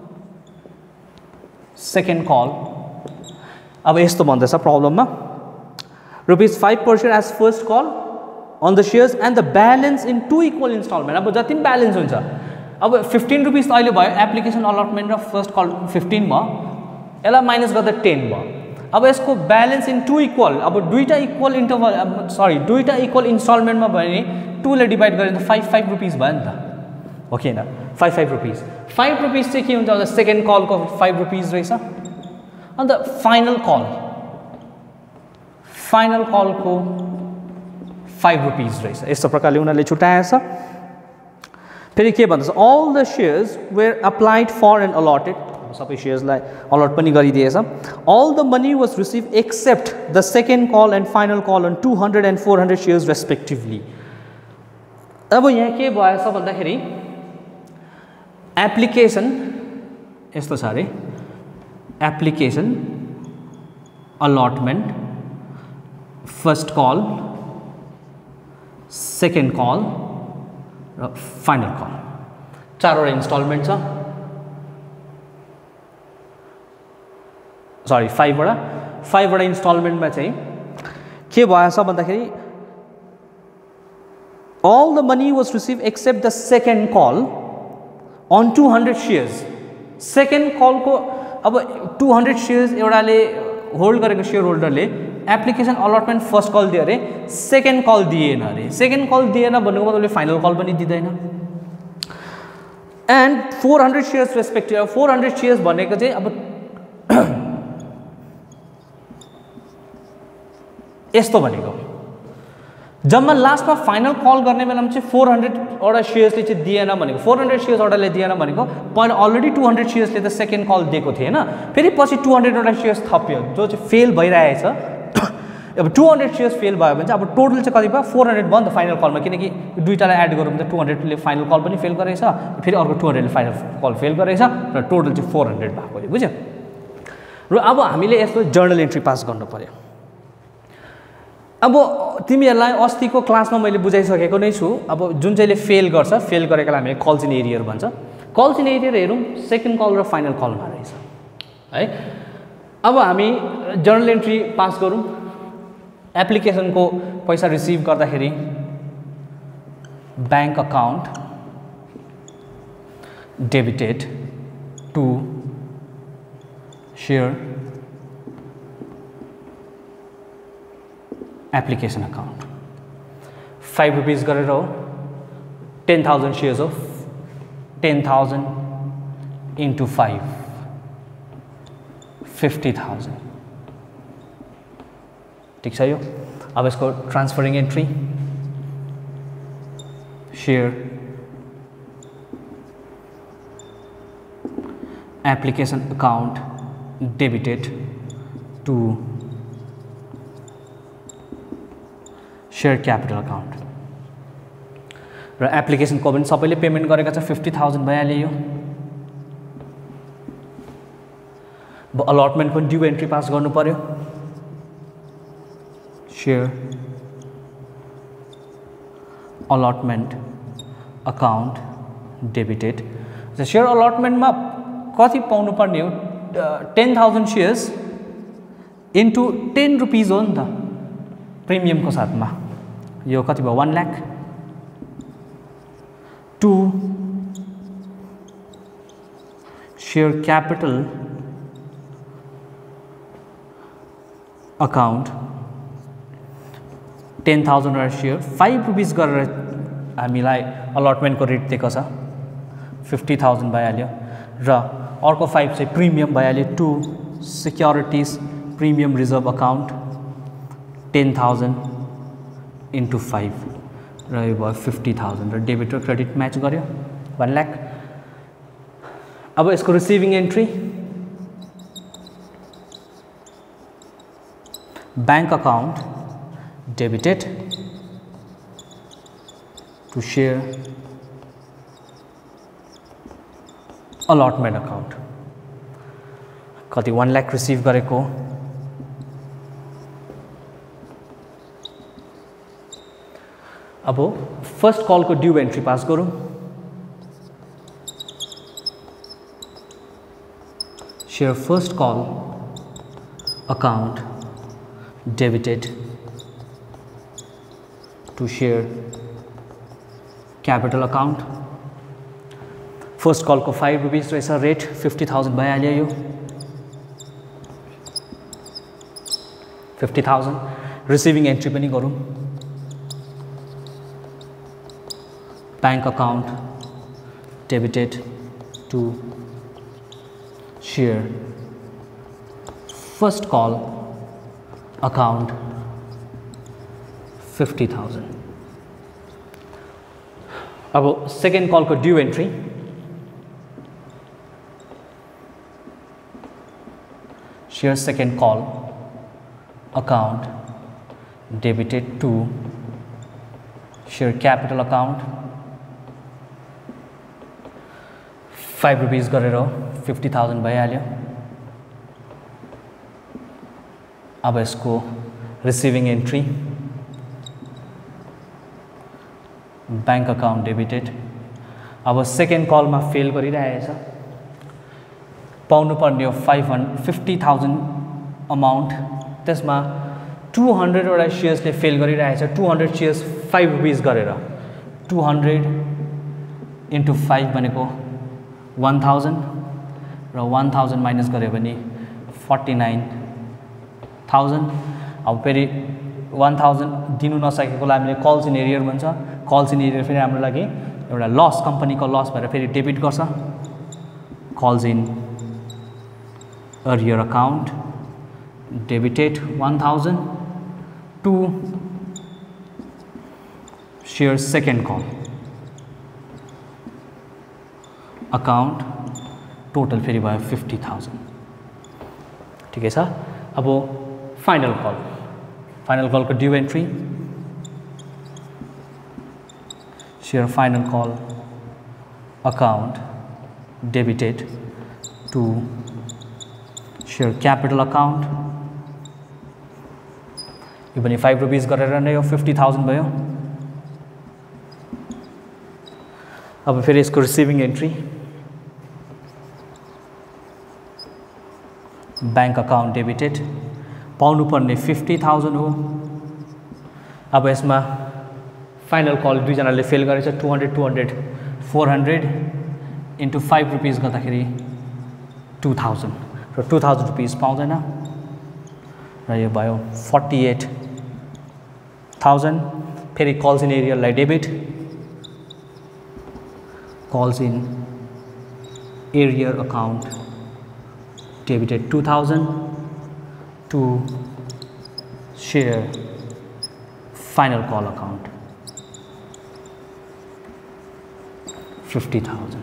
सेकेन्ड कल अब यस्तो भन्दैछ प्रब्लममा ₹5 per share as first call on the shares and the balance in 2 equal installment अब जति पनि ब्यालेन्स हुन्छ अब 15 रुपीस अहिले भयो एप्लिकेसन अलॉटमेन्ट र फर्स्ट कल 15 भयो यसलाई माइनस गर्दा 10 भयो अब यसको ब्यालेन्स इन 2 इक्वल अब दुईटा इक्वल इन्टरभल सरी दुईटा इक्वल इन्स्टलमेन्टमा भयो नि 2 ले डिवाइड गरेर त 5 रुपीस भयो नि त हो कि हैन 5 रुपीस 5 रुपीस चाहिँ के हुन्छ भन्दा सेकेन्ड कल को 5 रुपीस रहेछ अन्त फाइनल कल को 5 रुपीस रहेछ यस्तो प्रकारले उनीहरुले छुटाएछ फेरि के भन्छ all the shares were applied for and allotted सबै शेयर्सलाई अलॉट पनि गरिदिएछ all the money was received except the second call and final call on 200 and 400 shares respectively अब यहाँ के भएछ भन्दाखेरि एप्लिकेसन यस्तो छ अरे application allotment first call second call र फाइनल कल चारवटा इन्स्टलमेन्ट छ सरी 5 वटा इन्स्टलमेन्टमा चाहिँ के भएछ भन्दाखेरि all the money was received except the second call on 200 shares second call को अब 200 shares एउटाले होल्ड गरेको शेयर होल्डरले एप्लिकेसन अलॉटमेन्ट फर्स्ट कल दियो अरे सेकेन्ड कल दिएन अरे सेकेन्ड कल दिएन भन्नुको मतलब फाइनल कल पनि दिदैन एन्ड 400 शेयर्स रेस्पेक्टिभ 400 शेयर्स भनेको चाहिँ अब यस्तो भनेको जम्मा लास्टमा फाइनल कल गर्ने बेलामा चाहिँ 400 वटा शेयर्सले चाहिँ दिएन भनेको 400 शेयर्स वटाले दिएन भनेको पहिला अलरेडी 200 शेयर्सले त सेकेन्ड कल दिएको थिएन फेरि पछि 200 वटा शेयर्स थप्यो जो चाहिँ फेल भइरहेछ अब 200 शेयर्स फेल भयो भने चाहिँ अब टोटल चाहिँ कति भयो 400 भयो नि त फाइनल कलमा किनकि दुईटालाई एड गरौँ त 200 ले फाइनल कल पनि फेल गरेछ फेरि अर्को 200 ले फाइनल कल फेल गरेछ र टोटल चाहिँ 400 भएको बुझ्यो र अब हामीले यसको जर्नल एन्ट्री पास गर्नु पर्यो अब तिमीहरुलाई अस्तिको क्लासमा मैले बुझाइसकेको नै छु अब जुन चाहिँले फेल गर्छ फेल गरेकोलाई हामीले कल्स इन एरियर भन्छ कल्स इन एरियर हेरौँ सेकेन्ड कल र फाइनल कलमा रहेछ है अब हामी जर्नल एन्ट्री पास गरौँ एप्लिकेसनको पैसा रिसिभ गर्दाखेरि bank account debited to share application account 5 rupees गरेर हो 10,000 शेयर्स हो 10,000 into 5 50,000 ठीक छ यो अब यसको transferring entry share application account debited to share capital account र एप्लिकेसनको पनि सबैले पेमेन्ट गरेका छ 50,000 भइहाल्यो यो अब अलॉटमेन्टको ड्यू एन्ट्री पास गर्नु पर्यो share allotment account debited share अलॉटमेन्टमा कति पाउनु पर्ने हो 10,000 शेयर्स इन्टु 10 रुपीस हो नि त प्रिमियमको साथमा यो कति भयो 1 lakh to share capital account 10,000 वटा सेयर 5 रुपीस गरेर हामीलाई अलटमेन्टको रेट दिएको छ 50,000 भइहाल्यो र अर्को 5 चाहिँ प्रिमियम भइहाल्यो to securities premium reserve account 10,000 into 5 र यो भयो 50,000 र डेबिट र क्रेडिट म्याच गर्यो 1 लाख। अब यसको receiving entry bank account debited to share allotment account कति 1 लाख रिसिभ गरेको अब फर्स्ट कलको ड्यू एन्ट्री पास गरौँ share first call account debited to share capital account first call को 5 रुपीस रहेछ रेट 50,000 भइहाल्यो यो 50,000 रिसिभिङ एन्ट्री पनि गरौँ bank account debited to share first call account 50,000 अब सेकेन्ड कलको due entry share second call account debited to share capital account 5 rupees गरेर 50,000 भइहाल्यो अब यसको receiving entry bank account debited अब सेकेन्ड कलमा फेल गरिरहेछ पाउनुपर्ने हो 50,000 अमाउन्ट त्यसमा 200 वटा सेयर्सले फेल गरिरहेछ 200 सेयर्स 5 रुपीस गरेर 200 into 5 भनेको 1000 र 1000 माइनस गर्यो भने 49,000 अब फेरि 1000 दिनु नसकेकोलाई हामीले कल्स इन एरियर भन्छ कल्स इन एरियर फेरि हाम्रो लागि एउटा लस कम्पनीको लस भएर फेरि डेबिट गर्छ calls in arrear account debited 1000 to share second call account total फेरि भयो 50,000 ठिकै छ। अब फाइनल कलको due entry share final call account debited to share capital account यो पनि 5 रुपीस गरेर नै यो 50,000 भयो। अब फेरि यसको receiving entry bank account debited पाउनुपर्ने 50,000 हो। अब यसमा फाइनल कल दुईजनाले फेल गरेछ 200 400 into 5 रुपीस गर्दाखेरि 2000 र 2000 रुपीस पाउँदैन र यो भयो 48,000 फेरि कल्स इन एरियरलाई debit calls in arrear account debited 2000 to share final call account 50,000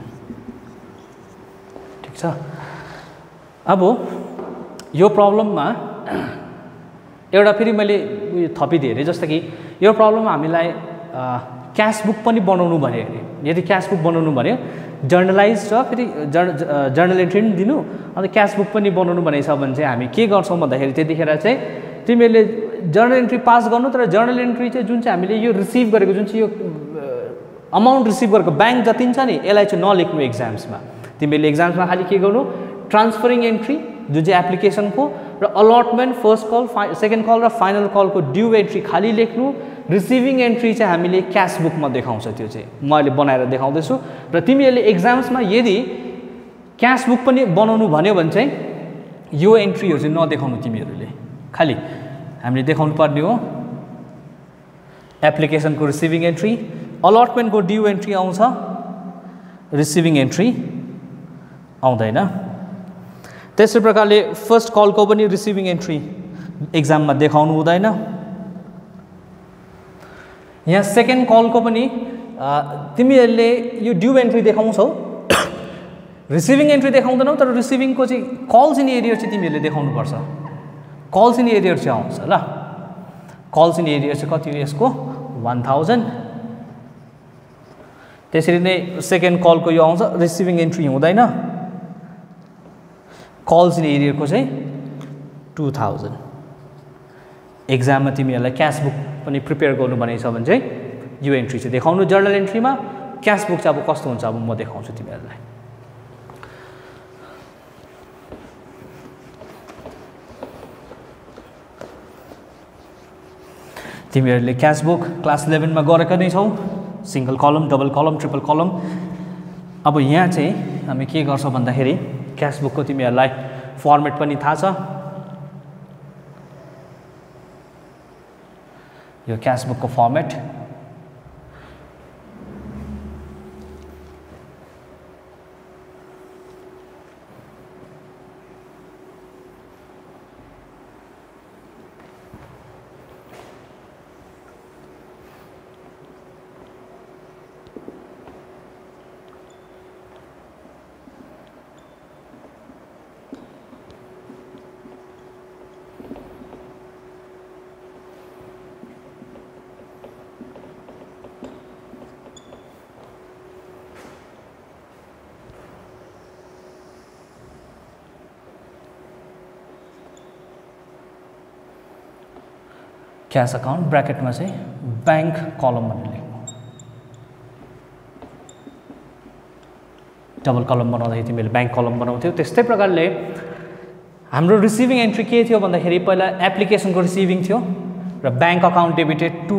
ठिक छ। अब यो प्रब्लममा एउटा फेरि मैले उयो थपिदिएँ अरे जस्तो कि यो प्रब्लममा हामीलाई क्यास बुक पनि बनाउनु भन्यो अरे यदि क्यास बुक बनाउनु भन्यो जर्नलाइज र फेरि जर्नल एन्ट्री पनि दिनु अन्त क्यास बुक पनि बनाउनु भनेको छ भने चाहिँ हामी के गर्छौँ भन्दाखेरि त्यतिखेर चाहिँ तिमीहरूले जर्नल एन्ट्री पास गर्नु तर जर्नल एन्ट्री चाहिँ जुन चाहिँ हामीले यो रिसिभ गरेको जुन चाहिँ यो अमाउन्ट रिसिभ गरेको ब्याङ्क जति छ नि यसलाई चाहिँ नलेख्नु एक्जाम्समा तिमीहरूले एक्जाम्समा खालि के गर्नु ट्रान्सफरिङ एन्ट्री जुन चाहिँ एप्लिकेसनको र allotment first call second call र फाइनल कलको ड्यू एन्ट्री खाली लेख्नु रिसिभिङ एन्ट्री चाहिँ हामीले क्यास बुकमा देखाउँछ त्यो चाहिँ म अहिले बनाएर देखाउँदैछु र तिमीहरूले एक्जाम्समा यदि क्यास बुक पनि बनाउनु भन्यो भने चाहिँ यो एन्ट्रीहरू चाहिँ नदेखाउनु तिमीहरूले खाली हामीले देखाउनु पर्ने हो एप्लिकेसनको रिसिभिङ एन्ट्री अलटमेन्टको ड्यू एन्ट्री आउँछ रिसिभिङ एन्ट्री आउँदैन त्यसै प्रकारले फर्स्ट कलको पनि रिसिभिङ एन्ट्री एक्जाममा देखाउनु हुँदैन यहाँ सेकेन्ड कलको पनि तिमीहरूले यो ड्यू एन्ट्री देखाउँछौ रिसिभिङ एन्ट्री देखाउँदैनौ तर रिसिभिङको चाहिँ कल्स इन एरियर चाहिँ तिमीहरूले देखाउनुपर्छ कल्स इन एरियर चाहिँ आउँछ ल कल्स इन एरियर चाहिँ कति हो यसको 1000 त्यसरी नै सेकेन्ड कलको यो आउँछ रिसिभिङ एन्ट्री हुँदैन कल्स इन एरियरको चाहिँ 2000 एक्जाममा तिमीहरूलाई क्यास बुक पनि प्रिपेयर गर्नु भनेको छ भने चाहिँ यो एन्ट्री चाहिँ देखाउनु जर्नल एन्ट्रीमा क्यास बुक चाहिँ अब कस्तो हुन्छ अब म देखाउँछु तिमीहरूलाई तिमीहरूले क्यास बुक क्लास 11 मा गरेका नै छौ सिंगल कलम डबल कलम ट्रिपल कलम अब यहाँ चाहिँ हामी के गर्छौं भन्दाखेरि क्यास बुकको तिमीहरूलाई फर्मेट पनि थाहा छ यो क्यास बुकको फर्मेट क्याश अकाउन्ट ब्रैकेटमा चाहिँ बैंक कलम भनेर लेख्नु डबल कलम बनाउँदाखेरि तिमीले बैंक कलम बनाउँथ्यौ त्यस्तै प्रकारले हाम्रो रिसिभिङ एन्ट्री के थियो भन्दाखेरि पहिला एप्लिकेसनको रिसिभिङ थियो र bank account debited to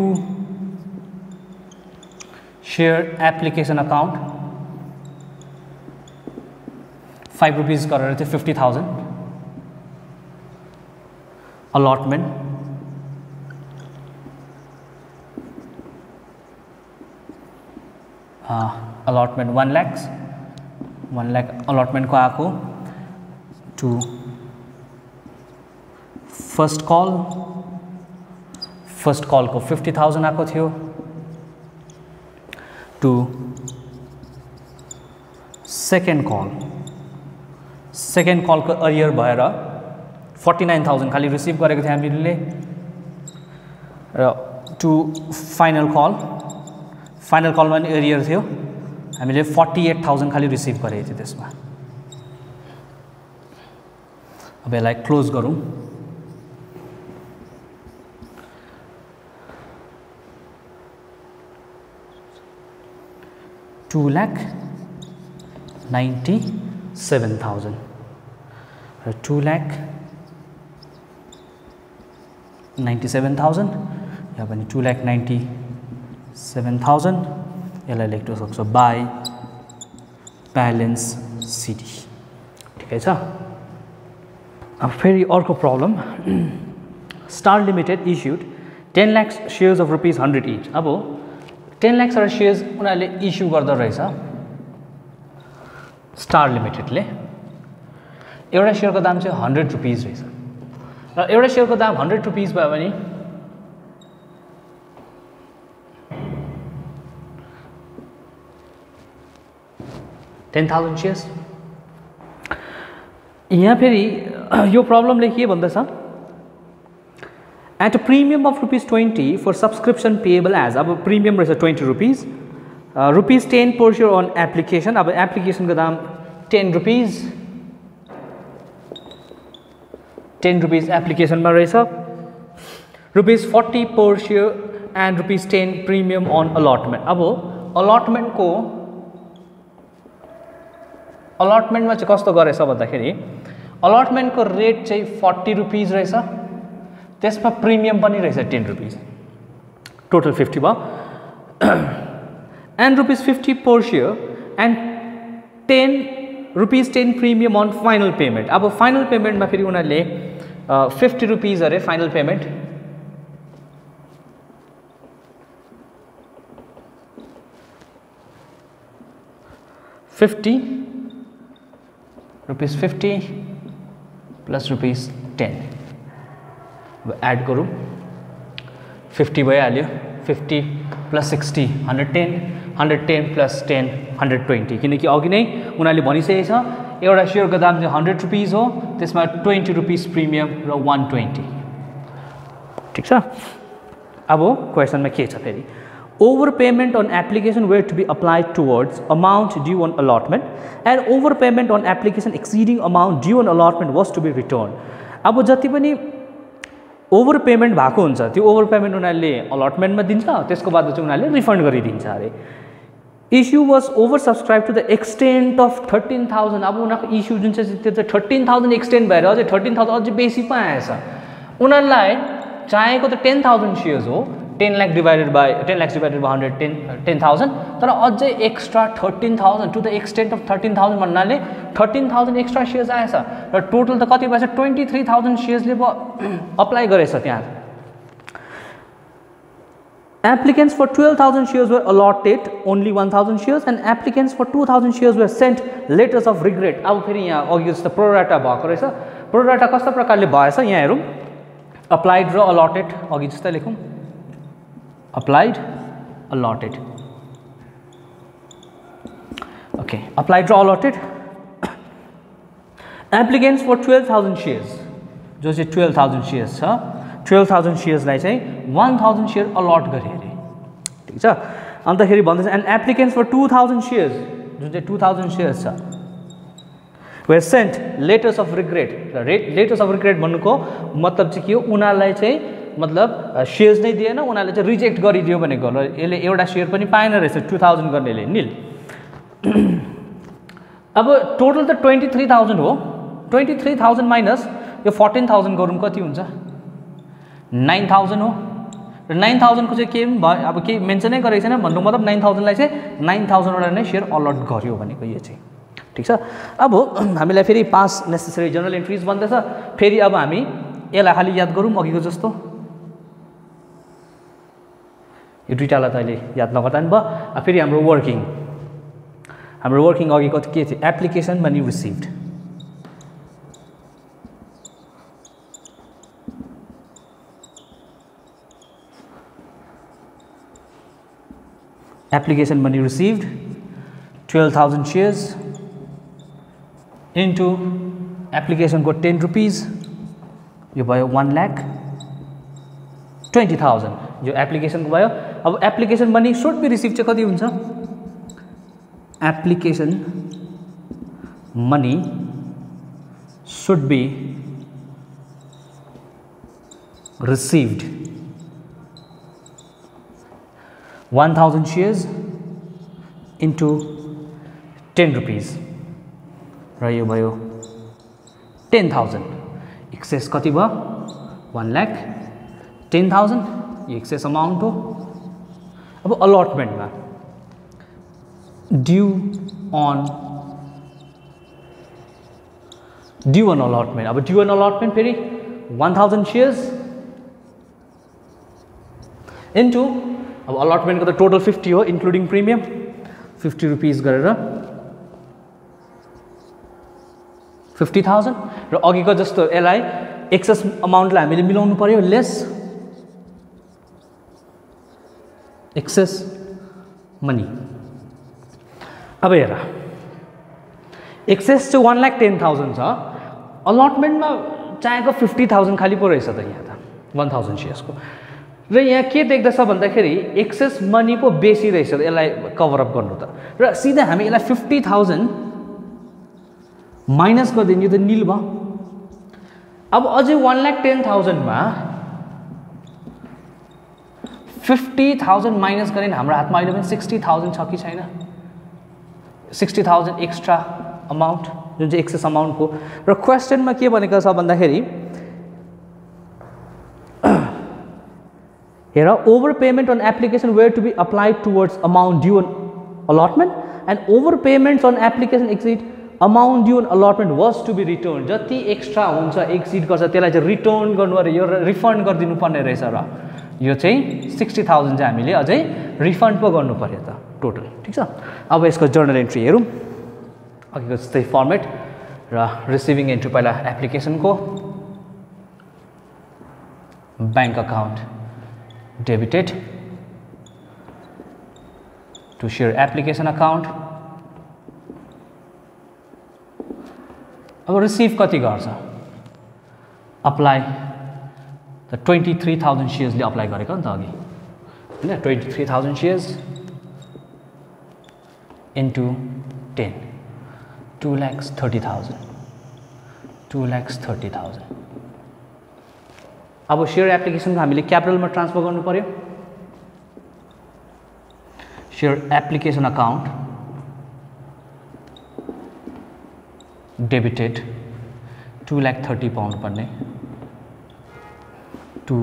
share application account 5 rupees गरेर थियो 50,000 अलटमेन्ट अलटमेन्ट 1 लाख अलटमेन्ट को आको टू फर्स्ट कल को 50,000 आको थियो टू सेकेन्ड कल को अरियर भएर 49,000 खाली रिसिभ गरेको थियो हामीले र टू फाइनल कलमा नि एरियर थियो हामीले 48,000 खाली रिसिभ गरेको थियो त्यसमा अब यसलाई क्लोज गरौँ $2,97,000 र 2,97,000 यहाँ पनि 2,97,000 यसलाई लेख्न सक्छौ बाई ब्यालेन्स सिटी ठिकै छ अब फेरि अर्को problem star limited issued 10 lakh shares of ₹100 each अब 10 लाख शेयर्स उनीहरूले इस्यु गर्दो रहेछ स्टार लिमिटेडले एउटा शेयरको दाम चाहिँ ₹100 रहेछ र एउटा शेयरको दाम ₹100 भयो भने 10,000 shares यहाँ फेरि यो प्रब्लमले के भन्दैछ at a premium of ₹20 for subscription payable as अब प्रिमियम रहेछ ₹20 ₹10 per share on application अब एप्लिकेसन को दाम ₹10 एप्लिकेसन में रहेछ ₹40 per share and ₹10 premium on allotment अब अलटमेन्ट में चाहिँ कस्तो गरेछ भन्दाखेरि अलटमेन्टको रेट चाहिँ 40 रुपीज रहेछ, त्यसमा प्रिमियम पनि रहेछ 10 रुपीज, टोटल 50 भयो and rupees 50 per share and 10 rupees 10 premium on final payment. अब फाइनल पेमेन्टमा फेरि उनीहरूले 50 रुपीज अरे फाइनल पेमेन्ट, ₹50 प्लस ₹10 एड करूँ 50 भइहाल्यो, 50 प्लस 60 110, 110 प्लस 10 120, किनकि अघि नै उनीहरूले भनिसकेको छ एउटा सेयरको दाम चाहिँ 100 रुपीज हो, त्यसमा 20 रुपीज प्रिमियम र 120, ठिक छ। अब क्वेसनमा के छ फेरि, overpayment on application were to be applied towards amount due on allotment and overpayment on application exceeding amount due on allotment was to be returned. अब जति पनि overpayment भएको हुन्छ त्यो overpayment उनीहरूले allotment मा दिन्छ, त्यसको बाद चाहिँ उनीहरूले रिफन्ड गरिदिन्छ अरे। Issue was oversubscribed to the extent of 13,000. अब उनीहरूको इस्यु जुन चाहिँ त्यो चाहिँ 13,000 एक्सटेन्ड भएर अझै 13,000 अझै बेसी पो आएछ। उनीहरूलाई चाहेको त 10,000 सेयर्स हो, 10 लाख डिवाइडेड बाई 10,000, तर अझै extra 13,000 to the extent of 13,000 भन्नाले 13,000 एक्स्ट्रा सेयर्स आएछ र टोटल त कति भएछ 23,000 सेयर्सले अप्लाई गरेछ त्यहाँ। Applicants for 12,000 shares were allotted only 1,000 shares and applicants for 2,000 shares were sent letters of regret. अब फेरि यहाँ अघि जस्तो प्रोराटा भएको रहेछ, प्रोराटा कस्तो प्रकारले भएछ यहाँ हेरौँ, अप्लाइड र अलॉटेड, अघि जस्तै लेखौँ applied allotted, okay, applied or allotted. Applicants for 12,000 shares, जो चाहिँ 12,000 shares छ, 12,000 shares लाई चाहिँ 1,000 share allot गरे अरे, ठीक छ। अन्तखेरि भन्दैछ and applicants for 2,000 shares, जुन चाहिँ 2,000 shares छ, were sent letters of regret. letters of regret भन्नुको मतलब चाहिँ के हो, उनीहरूलाई चाहिँ मतलब सेयर्स नै दिएन, उनीहरूले चाहिँ रिजेक्ट गरिदियो भनेको र यसले एउटा सेयर पनि पाएन रहेछ 2000 गर्नेले, निल। अब टोटल त 23,000 हो, 23,000 माइनस यो 14,000 गरौँ कति हुन्छ 9,000 हो र 9,000 को चाहिँ के भयो, अब केही मेन्सनै गरेको छैन भन्नु मतलब 9,000 लाई चाहिँ 9,000 वटा नै सेयर अलट गर्यो भनेको यो चाहिँ, ठिक छ। अब हामीलाई फेरि पास नेसेसरी जनरल एन्ट्रिज भन्दैछ, फेरि अब हामी यसलाई खाली याद गरौँ अघिको जस्तो, यो दुईटालाई त अहिले याद नगर्दा नि भयो। फेरि हाम्रो वर्किङ अघि कति के थियो, application money received, application money received 12,000 shares into एप्लिकेसनको 10 रुपीज, यो भयो 1,20,000 यो एप्लिकेसनको भयो। अब application money should be receive चाहिँ कति हुन्छ, application money should be received 1,000 shares into 10 rupees र यो भयो 10,000, एक्सेस कति भयो 1,10,000, यो एक्सेस अमाउन्ट हो। अब अलॉटमेन्टमा ड्यू अन अलॉटमेन्ट, अब ड्यू अन अलॉटमेन्ट फेरि 1,000 shares इन्टु अब अलॉटमेन्टको त टोटल 50 हो इन्क्लुडिङ प्रिमियम, 50 रुपीज गरेर 50,000 र अघिको जस्तो यसलाई एक्सेस अमाउन्टलाई हामीले मिलाउनु पर्यो लेस एक्सेस मनी। अब हेर एक्सेस चाहिँ 1,10,000 छ, अलॉटमेन्टमा चाहेको 50,000 खाली पो रहेछ त यहाँ त 1,000 सेयर्सको, र यहाँ के देख्दैछ भन्दाखेरि एक्सेस मनी पो बेसी रहेछ यसलाई कभर अप गर्नु त, र सिधै हामी यसलाई 50,000 माइनस गरिदिनु, यो त निल भयो। अब अझै 1,10,000 मा 50,000 माइनस गरेर हाम्रो हातमा अहिले पनि 60,000 छ कि छैन, 60,000 एक्स्ट्रा अमाउन्ट जुन चाहिँ एक्सेस अमाउन्टको र क्वेसनमा के भनेको छ भन्दाखेरि हेर over payment on application were to be applied towards amount due on allotment and over payments on application exceed amount due on allotment was to be returned जति एक्स्ट्रा हुन्छ एक्सिड गर्छ त्यसलाई चाहिँ रिटर्न गर्नु अरे यो रिफन्ड गरिदिनु पर्ने रहेछ र यो चाहिँ 60,000 चाहिँ हामीले अझै रिफन्ड पो गर्नु पर्यो त टोटल ठीक छ। अब यसको जर्नल एन्ट्री हेरौँ अघिको जस्तै फर्मेट र रिसिभिङ एन्ट्री पहिला एप्लिकेसनको bank account debited to share application account. अब रिसिभ कति गर्छ अप्लाई त 23,000 सेयर्सले अप्लाई गरेको नि त अघि हैन 23,000 सेयर्स इन्टु 10 2,30,000 अब सेयर एप्लिकेसनको हामीले क्यापिटलमा ट्रान्सफर गर्नु पर्यो। सेयर एप्लिकेसन अकाउन्ट डेबिटेड 2,30,000 पाउनु पर्ने to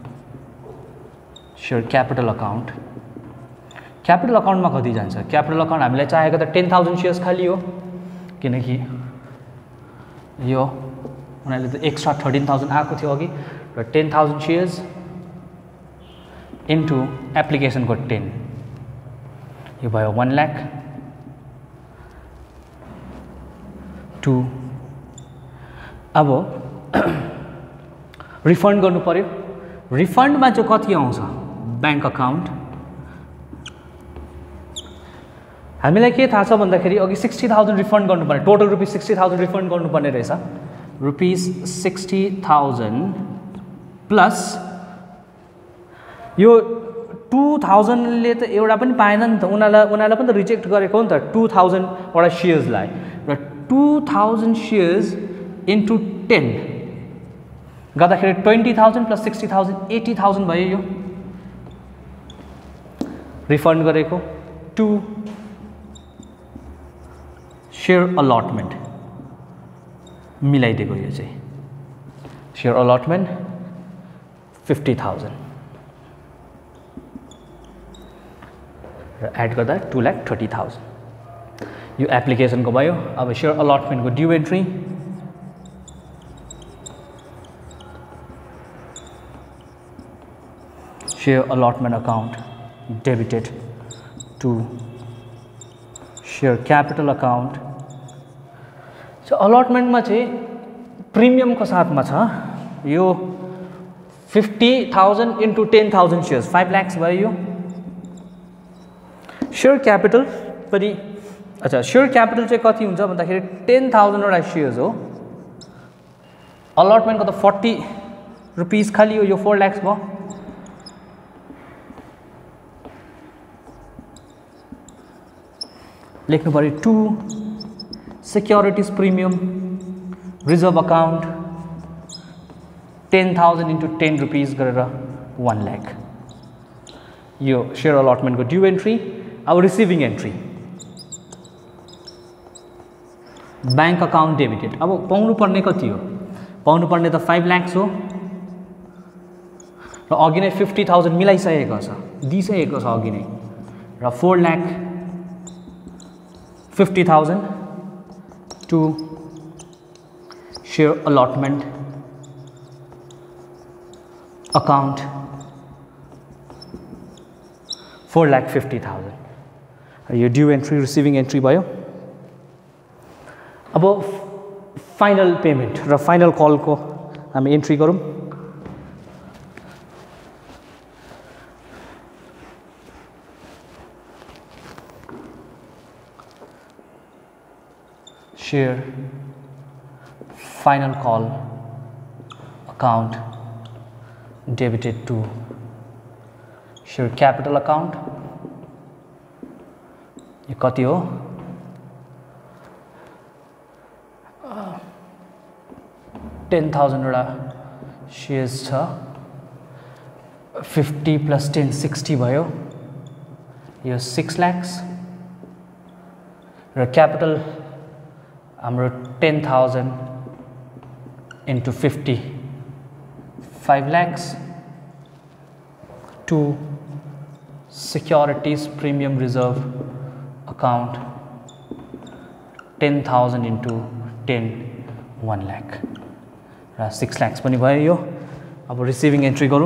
share capital account. Capital अकाउन्टमा कति जान्छ क्यापिटल अकाउन्ट हामीलाई चाहेको त 10,000 सेयर्स खाली हो किनकि यो उनीहरूले त एक्स्ट्रा 13,000 आएको थियो अघि र 10,000 सेयर्स इन्टु एप्लिकेसनको 10 यो भयो 1 लाख टु अब रिफन्ड गर्नु पर्यो। रिफन्डमा चाहिँ कति आउँछ ब्याङ्क अकाउन्ट हामीलाई के थाहा छ भन्दाखेरि अघि 60,000 रिफन्ड गर्नुपर्ने टोटल रुपिस 60,000 रिफन्ड गर्नुपर्ने रहेछ रुपिस 60,000 प्लस यो 2,000 ले त एउटा पनि पाएन नि त उनीहरूलाई पनि त रिजेक्ट गरेको हो नि त 2,000 वटा सेयर्सलाई र 2,000 सेयर्स इन्टु 10 गर्दाखेरि 20,000 प्लस 60,000 80,000 भयो यो रिफन्ड गरेको। 2 सेयर अलटमेन्ट मिलाइदिएको यो चाहिँ सेयर अलटमेन्ट 50,000 र एड गर्दा 2,30,000 यो एप्लिकेसनको भयो। अब सेयर अलटमेन्टको due entry share allotment account debited to share capital account। so allotment मा चाहिँ प्रिमियम को साथमा छ यो 50,000 into 10,000 shares 5 lakhs भयो यो share capital पनि अच्छा share capital चाहिँ कति हुन्छ भन्दाखेरि 10,000 वटा शेयर्स हो allotment को त 40 रुपीस खाली हो यो 4 lakhs भयो लेख्नु पर्यो 2 securities premium reserve account 10,000 into 10 rupees गरेर 1 lakh यो share allotment को due entry। अब receiving entry bank account debited अब पाउनु पर्ने कति हो पाउनु पर्ने त 5 lakhs हो र अघि नै 50,000 मिलाइसकेको छ दिइसकेको छ अघि नै र 4 lakh 50,000 to share allotment account 4,50,000 यो ड्यू एन्ट्री रिसिभिङ एन्ट्री भयो। अब फाइनल पेमेन्ट र फाइनल कलको हामी एन्ट्री गरौँ। share final call account debited to share capital account यो कति हो 10,000 वटा शेयर्स छ 50 plus 10 60 भयो यो 6 lakhs र क्यापिटल हाम्रो 10,000 into 50 5 lakhs to securities premium reserve account 10,000 into 10 1 lakh र 6 lakhs पनि भयो यो अब रिसिभिङ एन्ट्री गरौँ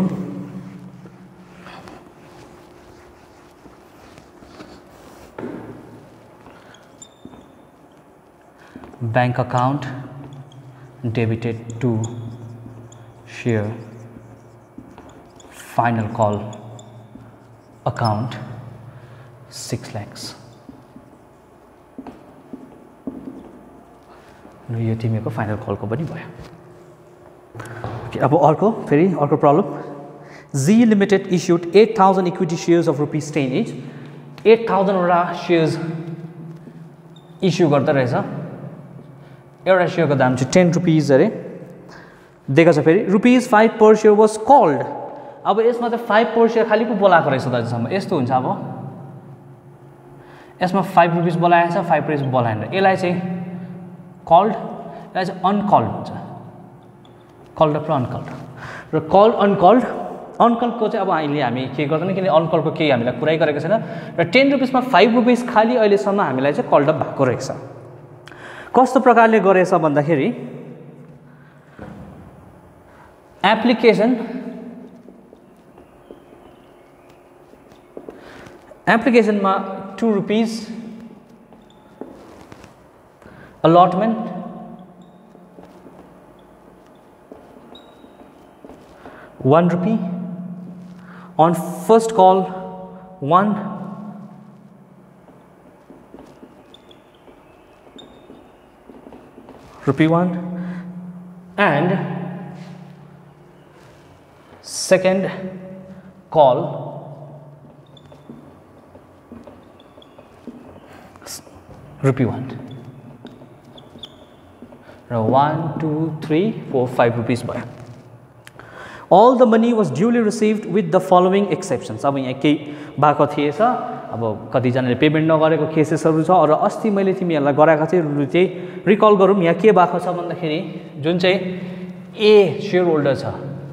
bank account debited to share final call account 6 lakhs यो तिमीको फाइनल कलको पनि भयो अब अर्को फेरि अर्को problem Z Limited issued 8,000 equity shares of ₹10 each 8,000 वटा शेयर्स इस्यु गर्दै रहेछ एउटा शेयरको दाम चाहिँ 10 रुपीज अरे दिएको छ फेरि ₹5 per share was called अब यसमा त 5 per share खाली पो बोलाएको रहेछ दाजुसम्म यस्तो हुन्छ अब यसमा 5 रुपीज बोलाएको छ 5 रुपीज बोलाएन यसलाई चाहिँ कल्ड यसलाई चाहिँ अनकल्ड हुन्छ कल्ड र अनकल्ड र कल्ड अनकल्डको चाहिँ अब अहिले हामी के गर्दैन किन अनकल्डको केही हामीलाई कुरै गरेको छैन र 10 रुपीजमा 5 रुपीज खाली अहिलेसम्म हामीलाई चाहिँ कल्ड अप भएको रहेछ कस्तो प्रकारले गरेछ भन्दाखेरि एप्लिकेसनमा 2 rupees allotment ₹1 on first call 1 ₹1 and second call ₹1 1 2 3 4 5 rupees भयो all the money was duly received with the following exceptions अब यहाँ केही भएको थिएछ अब कतिजनाले पेमेन्ट नगरेको केसेसहरू छ र अस्ति मैले तिमीहरूलाई गराएको थिएँ चाहिँ रिकल गरौँ यहाँ के भएको छ भन्दाखेरि जुन चाहिँ ए शेयर होल्डर छ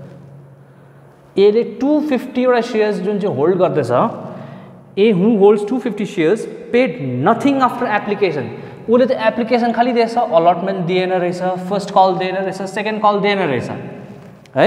एले 250 वटा शेयर्स जुन चाहिँ होल्ड गर्दैछ A who holds 250 shares paid nothing after application उसले त एप्लिकेसन खालि दिएछ अलटमेन्ट दिएन रहेछ फर्स्ट कल दिएन रहेछ सेकेन्ड कल दिएन रहेछ है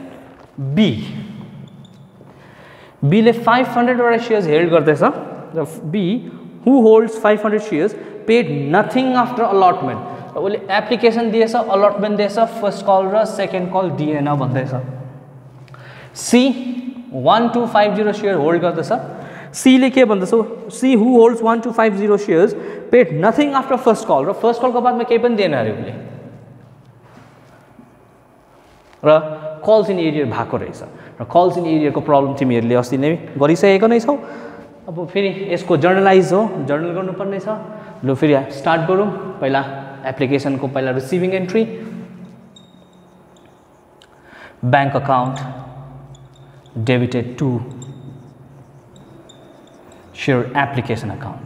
बीले 500 वटा शेयर्स हेल्ड गर्दैछ र B who holds 500 shares paid nothing after allotment र उसले एप्लिकेसन दिएछ अलटमेन्ट दिएछ फर्स्ट कल र सेकेन्ड कल दिएन भन्दैछ सी 1250 शेयर होल्ड गर्दैछ सी ले के भन्दैछ C who holds 1250 shares paid nothing after first call र फर्स्ट कलको बादमा केही पनि दिएन अरे उसले र कल्स इन एरियर भएको रहेछ र कल्स इन एरियरको प्रब्लम तिमीहरूले अस्ति नै गरिसकेको नै छौ अब फेरि यसको जर्नलाइज हो जर्नल गर्नुपर्ने छ ल फेरि स्टार्ट गरौँ पहिला एप्लिकेसनको पहिला receiving entry bank account debited to share application account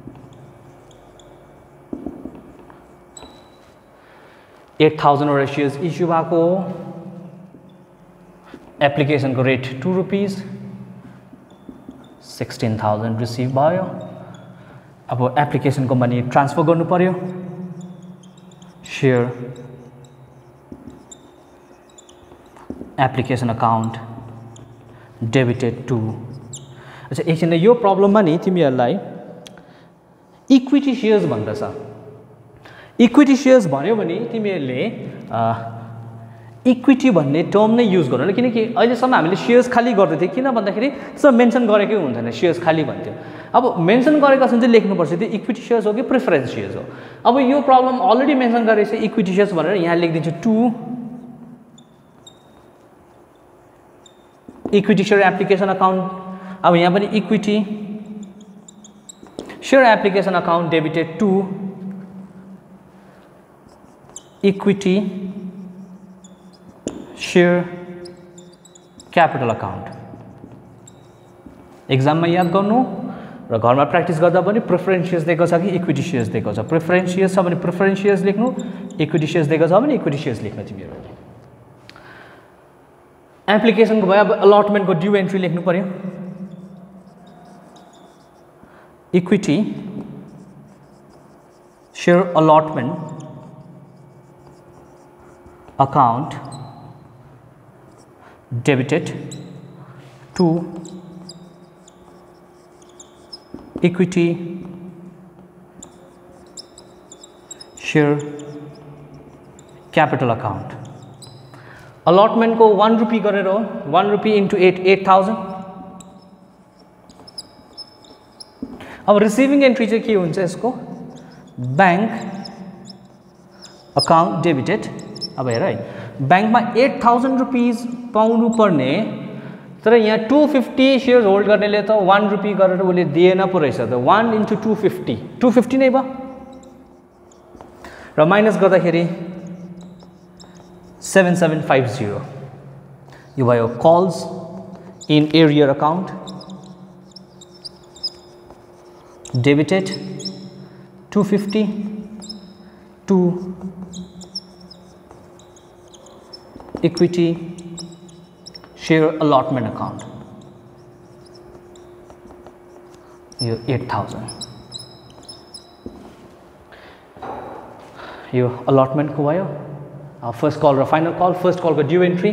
$8,000 वटा शेयर्स इस्यु भएको एप्लिकेसनको रेट ₹2 16,000 रिसिभ भयो अब एप्लिकेसनको मनी ट्रान्सफर गर्नु पर्यो share application account debited to अच्छा एकछिन यो प्रब्लममा नि तिमीहरूलाई इक्विटी शेयर्स भन्दछ इक्विटी शेयर्स भन्यो भने तिमीहरूले इक्विटी भन्ने टर्म नै युज गर्नु किनकि अहिलेसम्म हामीले शेयर्स खाली गर्दै थियौँ किन भन्दाखेरि त्यसमा मेन्सन गरेकै हुँदैन शेयर्स खाली भन्थ्यो अब मेन्सन गरेको छ भने चाहिँ लेख्नुपर्छ त्यो इक्विटी शेयर्स हो कि प्रिफरेन्स शेयर्स हो अब यो प्रब्लम अलरेडी मेन्सन गरेको छ इक्विटी शेयर्स भनेर यहाँ लेखिदिन्छु 2 इक्विटी शेयर एप्लिकेसन अकाउन्ट अब यहाँ पनि equity share application account debited to equity share capital account एक्जाममा याद गर्नु र घरमा प्र्याक्टिस गर्दा पनि प्रेफरेन्स सेयर्स दिएको छ कि इक्विटी सेयर्स दिएको छ प्रेफरेन्स सेयर्स छ भने प्रेफरेन्स सेयर्स लेख्नु इक्विटी सेयर्स दिएको छ भने इक्विटी सेयर्स लेख्नु तिमीहरुले एप्लिकेसनको भयो अब अलटमेन्टको ड्यू एन्ट्री लेख्नु पर्यो equity share allotment account debited to equity share capital account allotment को 1 rupee गरेर हो 1 rupee into 8,000 अब receiving entry चाहिँ के हुन्छ यसको bank account debited अब हेर है बैंकमा 8,000 रुपीस पाउनु पर्ने तर यहाँ 250 शेयर होल्ड गर्नेले त 1 रुपी गरेर उले दिएन पो रहेछ त 1 into 250 नै भयो र माइनस गर्दाखेरि 7750 यो भयो calls in arrear account debited 250 to equity share allotment account यो 8,000 यो allotment को भयो फर्स्ट कल र फाइनल कल फर्स्ट कल को due entry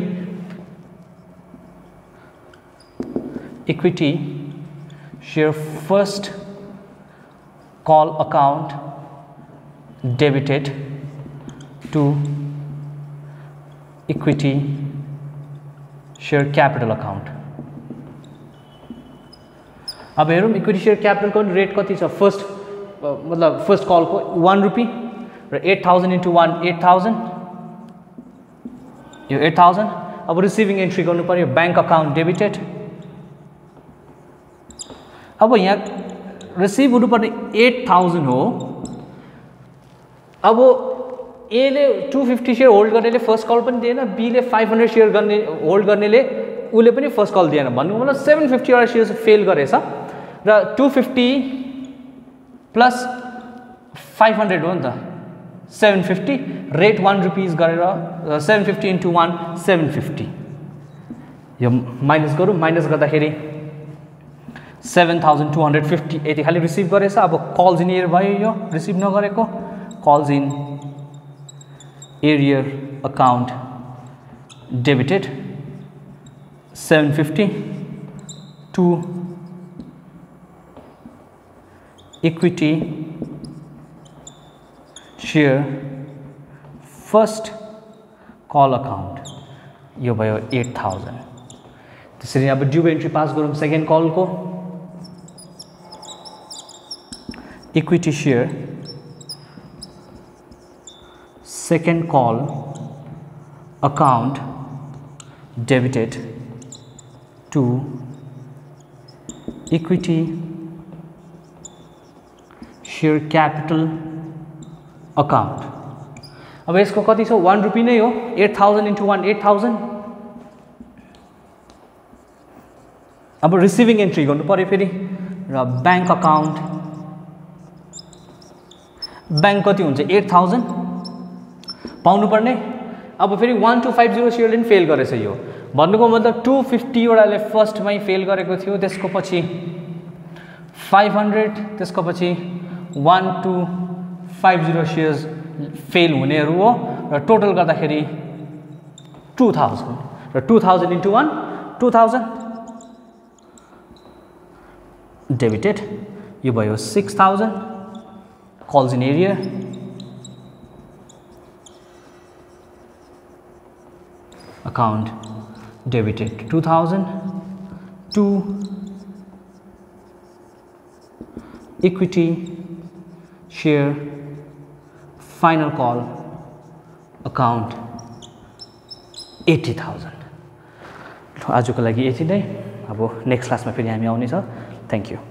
equity share first call account debited to equity share capital account अब हेरौँ इक्विटी शेयर क्यापिटल को rate कति छ फर्स्ट मतलब फर्स्ट कल को 1 रुपी र 8,000 into 1 8,000 यो 8,000 अब रिसिभिङ एन्ट्री गर्नु पर्यो बैंक अकाउन्ट डेबिटेड अब यहाँ रिसिभ हुनुपर्ने 8,000 हो अब ए ले 250 शेयर होल्ड गर्नेले फर्स्ट कल पनि दिएन बी ले 500 शेयर गर्ने होल्ड गर्नेले उले पनि फर्स्ट कल दिएन भन्नुको मतलब 750 वटा शेयर्स फेल गरेछ र 250 प्लस 500 हो नि त 750 रेट 1 रुपीस गरेर 750 into 1 750 यो माइनस गरौँ माइनस गर्दाखेरि 7250 यति खाली रिसिभ गरेछ अब कल्स इन एरियर भयो यो रिसिभ नगरेको calls in arrear account debited 750 to equity share first call account यो भयो 8,000 त्यसरी अब ड्यू एन्ट्री पास गरौँ सेकेन्ड कल को equity share second call account debited to equity share capital account अब यसको कति छ 1 रुपी नै हो 8,000 into 1 8,000 अब रिसिभिङ एन्ट्री गर्नु पर्यो फेरि र बैंक अकाउन्ट बैंक कति हुन्छ 8,000 पाउनु पर्ने अब फेरि 1250 शेयरले पनि फेल गरेछ यो भन्नुको मतलब 250 वटाले फर्स्टमै फेल गरेको थियो त्यसको पछि 500 त्यसको पछि 1250 शेयर्स फेल हुनेहरू हो र टोटल गर्दाखेरि 2000 र 2000 into 1 2000 डेबिटेड यो भयो 6000 calls in arrear account debited 2000 to equity share final call account 80,000 आजको लागि यति नै अब नेक्स्ट क्लासमा फेरि हामी आउने छ थ्यांक यू